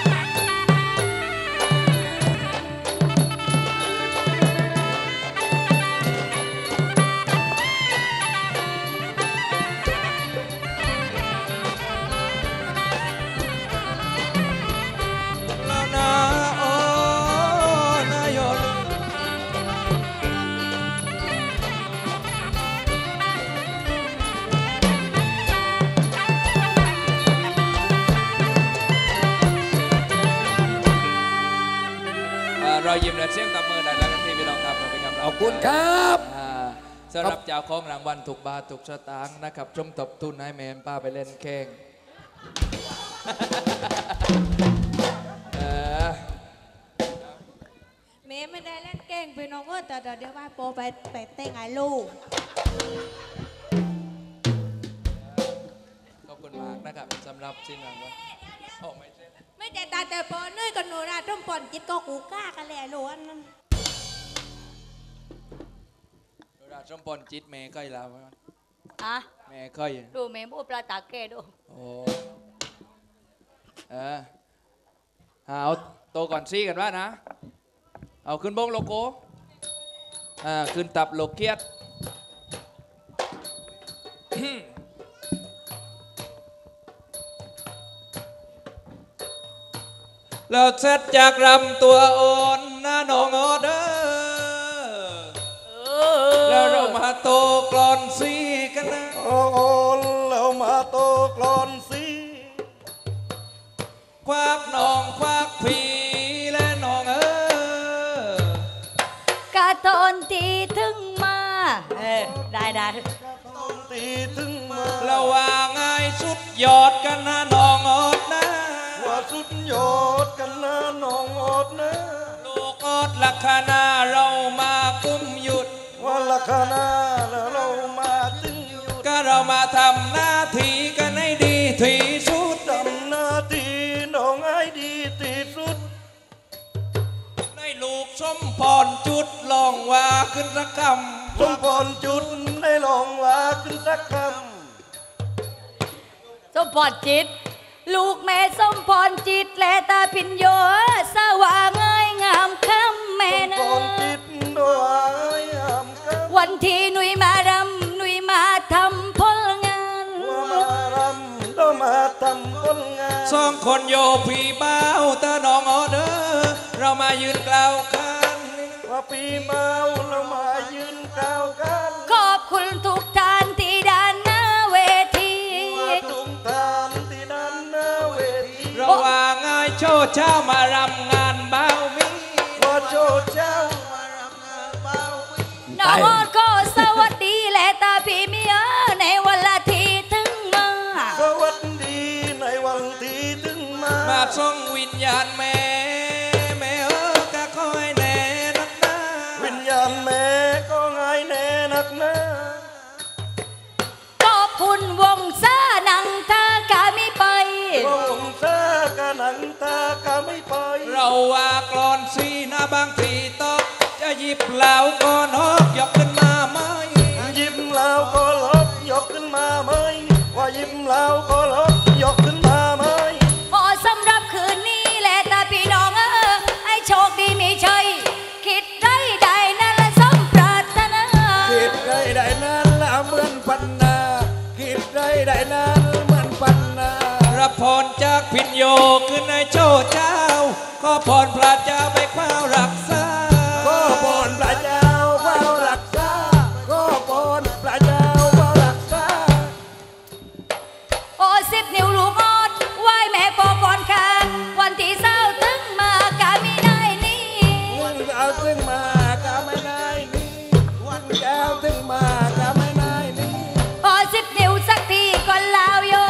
แล้วนะโอนายโยล รอยยิ้มและเสียงตบมือได้แล้วที่พี่น้องครับเป็นกำลังใจ
ขอบคุณครับ
อ่าสำหรับเจ้าของรางวัลถูกบาทถูกสตางค์นะครับชมตบทุนให้แมนป้าไปเล่นแข่ง เออ
เมย์ไม่ได้เล่นเก่งพี่น้องเออแต่เดี๋ยวว่าโปรไปไปเต้นไอ้ลูก
ขอบคุณมากนะครับสำหรับสิ่งรางวัลโอ้ไม่ใช่
ไม่แต่ตาแต่ปอเนยกับหนูราต้มปอนจิตก็กูกล้ากันแหละลูกอันนั้น
ดูราชมพลจิตเมย์ค่อยแล้ว
อ่ะ
เมย์ค่อย
ดูเมย์พูดปลาตาเกดู
โอ้เออเอาโตก่อนซี่กันว่านะ เอาขึ้นบงโลโก้อ่าขึ้นตับโลเกียต แล้วเสร็จจากรำตัวอ่อนนะน้องออเดอร์แล้วเรามาโตกลอนซีกันนะ
โอ้แล้วมาโตกลอนสิ
ควักน้องควักพี่
ได้ได้
ต้องตีถึงมา
ระหว่างไงสุดยอดกันนะน้องอดนะ
ว่าสุดยอดกันนะน้องอดนะ
ลูกอดลักษณะเรามากุมหยุด
ว่าละคณะแล้วเรามาถึงอยู่
ก็เรามาทำหน้าที่กันให้ดีที่สุด
ทำหน้าที่น้องให้ดีที่สุด
ในลูกสมพรจุดลองว่าขึ้นสักค
สมพรจุดได้ลองว่าขึ้นสักค
สมพรจิต ลูกแม่สมพรจิตและตาพินโยสว่างเงยงามคำแม่
ำ
นะ
ก่อนติดดอยหามกัน
วันที่หนุยมารำหนุยมาทำผลงาน
ว่ามารำต้องมาทำผลงาน
ำสองคนโยพี่เบ้าตาน้องอเดอเรามายืนกล่าวกัน
ว่าปีเมาเรามายืนกล่าวกัน
ขอบคุณทุกท่านที่ด้านหน้าเวที
ว่าทุกท่านที่ด้านหน้าเวที
ระหว่างไงโชว์เช้ามารำงานเบามี
ว่าโจเจ้ามารำงานเบาวิ
น้องอดก็สวัสดีและตาพี่เมียในวันละทีถึงมา
สวัสดีในวันที่ถึงมา
มาส่งวิญญาณแม่แม่เออกะคอยแน่นักหนา
วิญญาณแม่ก็ง่ายแน่นักหนา
ขอบคุณวงซ่านังทากามิไป
ก็วงซากะหนังตากะไม่ไป
เราว่ากลอนสีนะบางทีตอกจะหยิบเหล้าก่อนฮอกยกขึ้นมาไหม
ยิ้มแล้วก็ลบยกขึ้นมาไหมว่ายิ้มแล้วก็ลบยกขึ้นมาไหม
พอสำหรับคืนนี้แหละตาพี่น้องเออไอ้โชคดีมีชัยคิดได้ได้นั่นละสมปรารถนา
คิดได้ได้นั้นละเหมือนปันนาคิดได้ได้นั้นเหมือนปันนา
รับพรจากพิญโยขึ้นในโชว์เจ้า ขอพรพระเจ้าไปคว้าวรักษา
ก็บนพระเจ้าเฝ้ารักษาก็บนพระเจ้าเฝ้ารักษา
โอ้สิบนิ้วลูกออดไหว้แม่ปอก่อนค่ะวันที่เศร้าถึงมากามีได้นี่
วันเจ้าถึงมากะไม่ได้นี่วันเจ้าถึงมากะไม่ได้นี่
พอสิบนิ้วสักทีก่อนลาวโย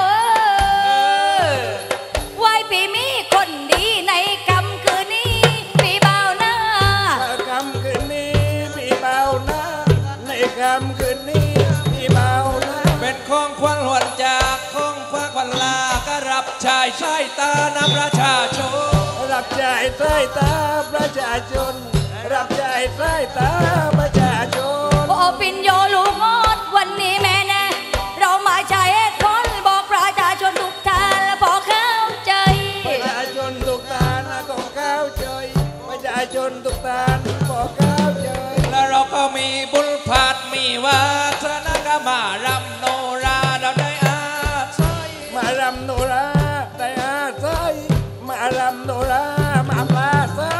ไหว้ปีมีคนดีในคำคืนนี้ปีเบาหน้า
คำคืนนี้พี่เบานะในคำคืนนี้พี่เบานะ
เป็นของขวัญหวนจากของพระควันลาก็รับชายชายตานำประชาชน
รับใจใส่ตาประชาชนรับใจใส่ตาประชาชน
โอปินโยลูกงดวันนี้แม่แน่เรามาใช้คนบอกประชาชนทุกท่านและพอเข้าใจ
ประชาชนทุกท่านก็เข้าใจประชาชนทุกท่านก็เข้าใจ
แล้วเราก็มีบุญผาดมีวาสนาก็มารำโนราเราได้อาศัย
มารำโนราได้อาศัยมารำโนรามาปลาใส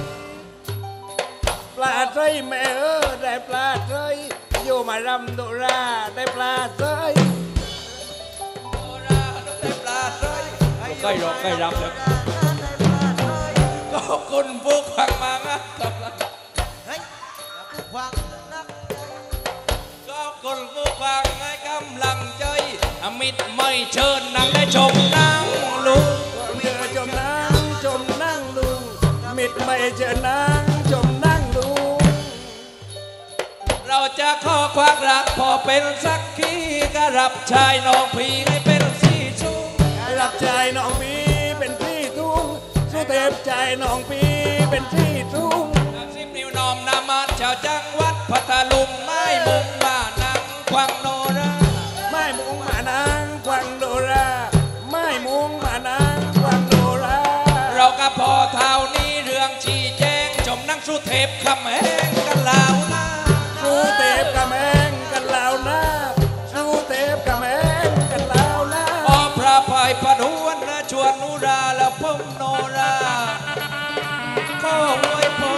ปลาใสแม่เออได้ปลาใสอยู่มารำโนราได้ปลาใส
โนราเราได้ปลาใสใกล้รอใกล้รับแล้วก็คุณผู้ฟังมางัดกับเรา
เฮ้ยฟังนัก
ก็คุณผู้ฟังให้กำลังใจอมิตรไม่เชิญนั่งได้ชมนั่งลุก
เธอจมนั่งจมนั่งดูมิดไม่เจอนั่งจมนั่งดู
เราจะขอความรักพอเป็นสักขีก็รับชายน้องพี่ให้เป็นสีสูง
รับใจน้องพี่เป็นที่ทุ่งสุเทพใจน้องพี่เป็นที่ทุ่ง
สิบนิ้วนอมนามาชาวจังหวัดพัทลุงไม่มุงมานังควังโนรา
ไม่มุงมานางควังโดราไม่มุงมานางควังโดรา
เราก็พอเท่านี้เรื่องชี้แจงชมนั่งสุเทพคำแหงกันลาวนะ
สุเทพกะแมงกันลาวนะสุเทพกะแมงกันลาวนะ
ออพระภัยประดวนนะชวนนุราและพมโนราขออวยพร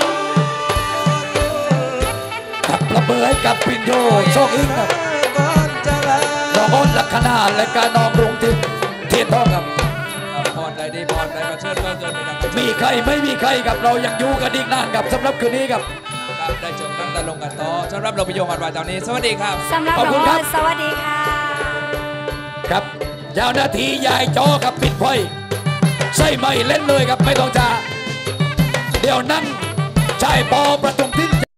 กับระเบิดกับปินโยโชคอิงครับ
ก่อนจะลา
น้องอ้นลักษณะและการน้องรุงทิพย์เทียนทองครับ
พรใดดีพรใดมาเชิญก็เกินไปดัง
มีใครไม่มีใครกับเรายังอยู่กันอีกนานครับสำหรับคืนนี้ครับ
กาครับได้ชมนั่งตะลงกันต่อสำหรับเราไปโยงกันวันเจ้านี้สวัสดีครับ
สำหรับ
ขอบ
น้
คุ
อง
ณค
เอิ
รับ
ญสวัสดีค่ะ
ครับเจ้าหน้าที่ยายจอกับปิดไฟใส่ไม่เล่นเลยครับไม่ต้องจ่าเดี๋ยวนั่งชายปอประทุมทิ้น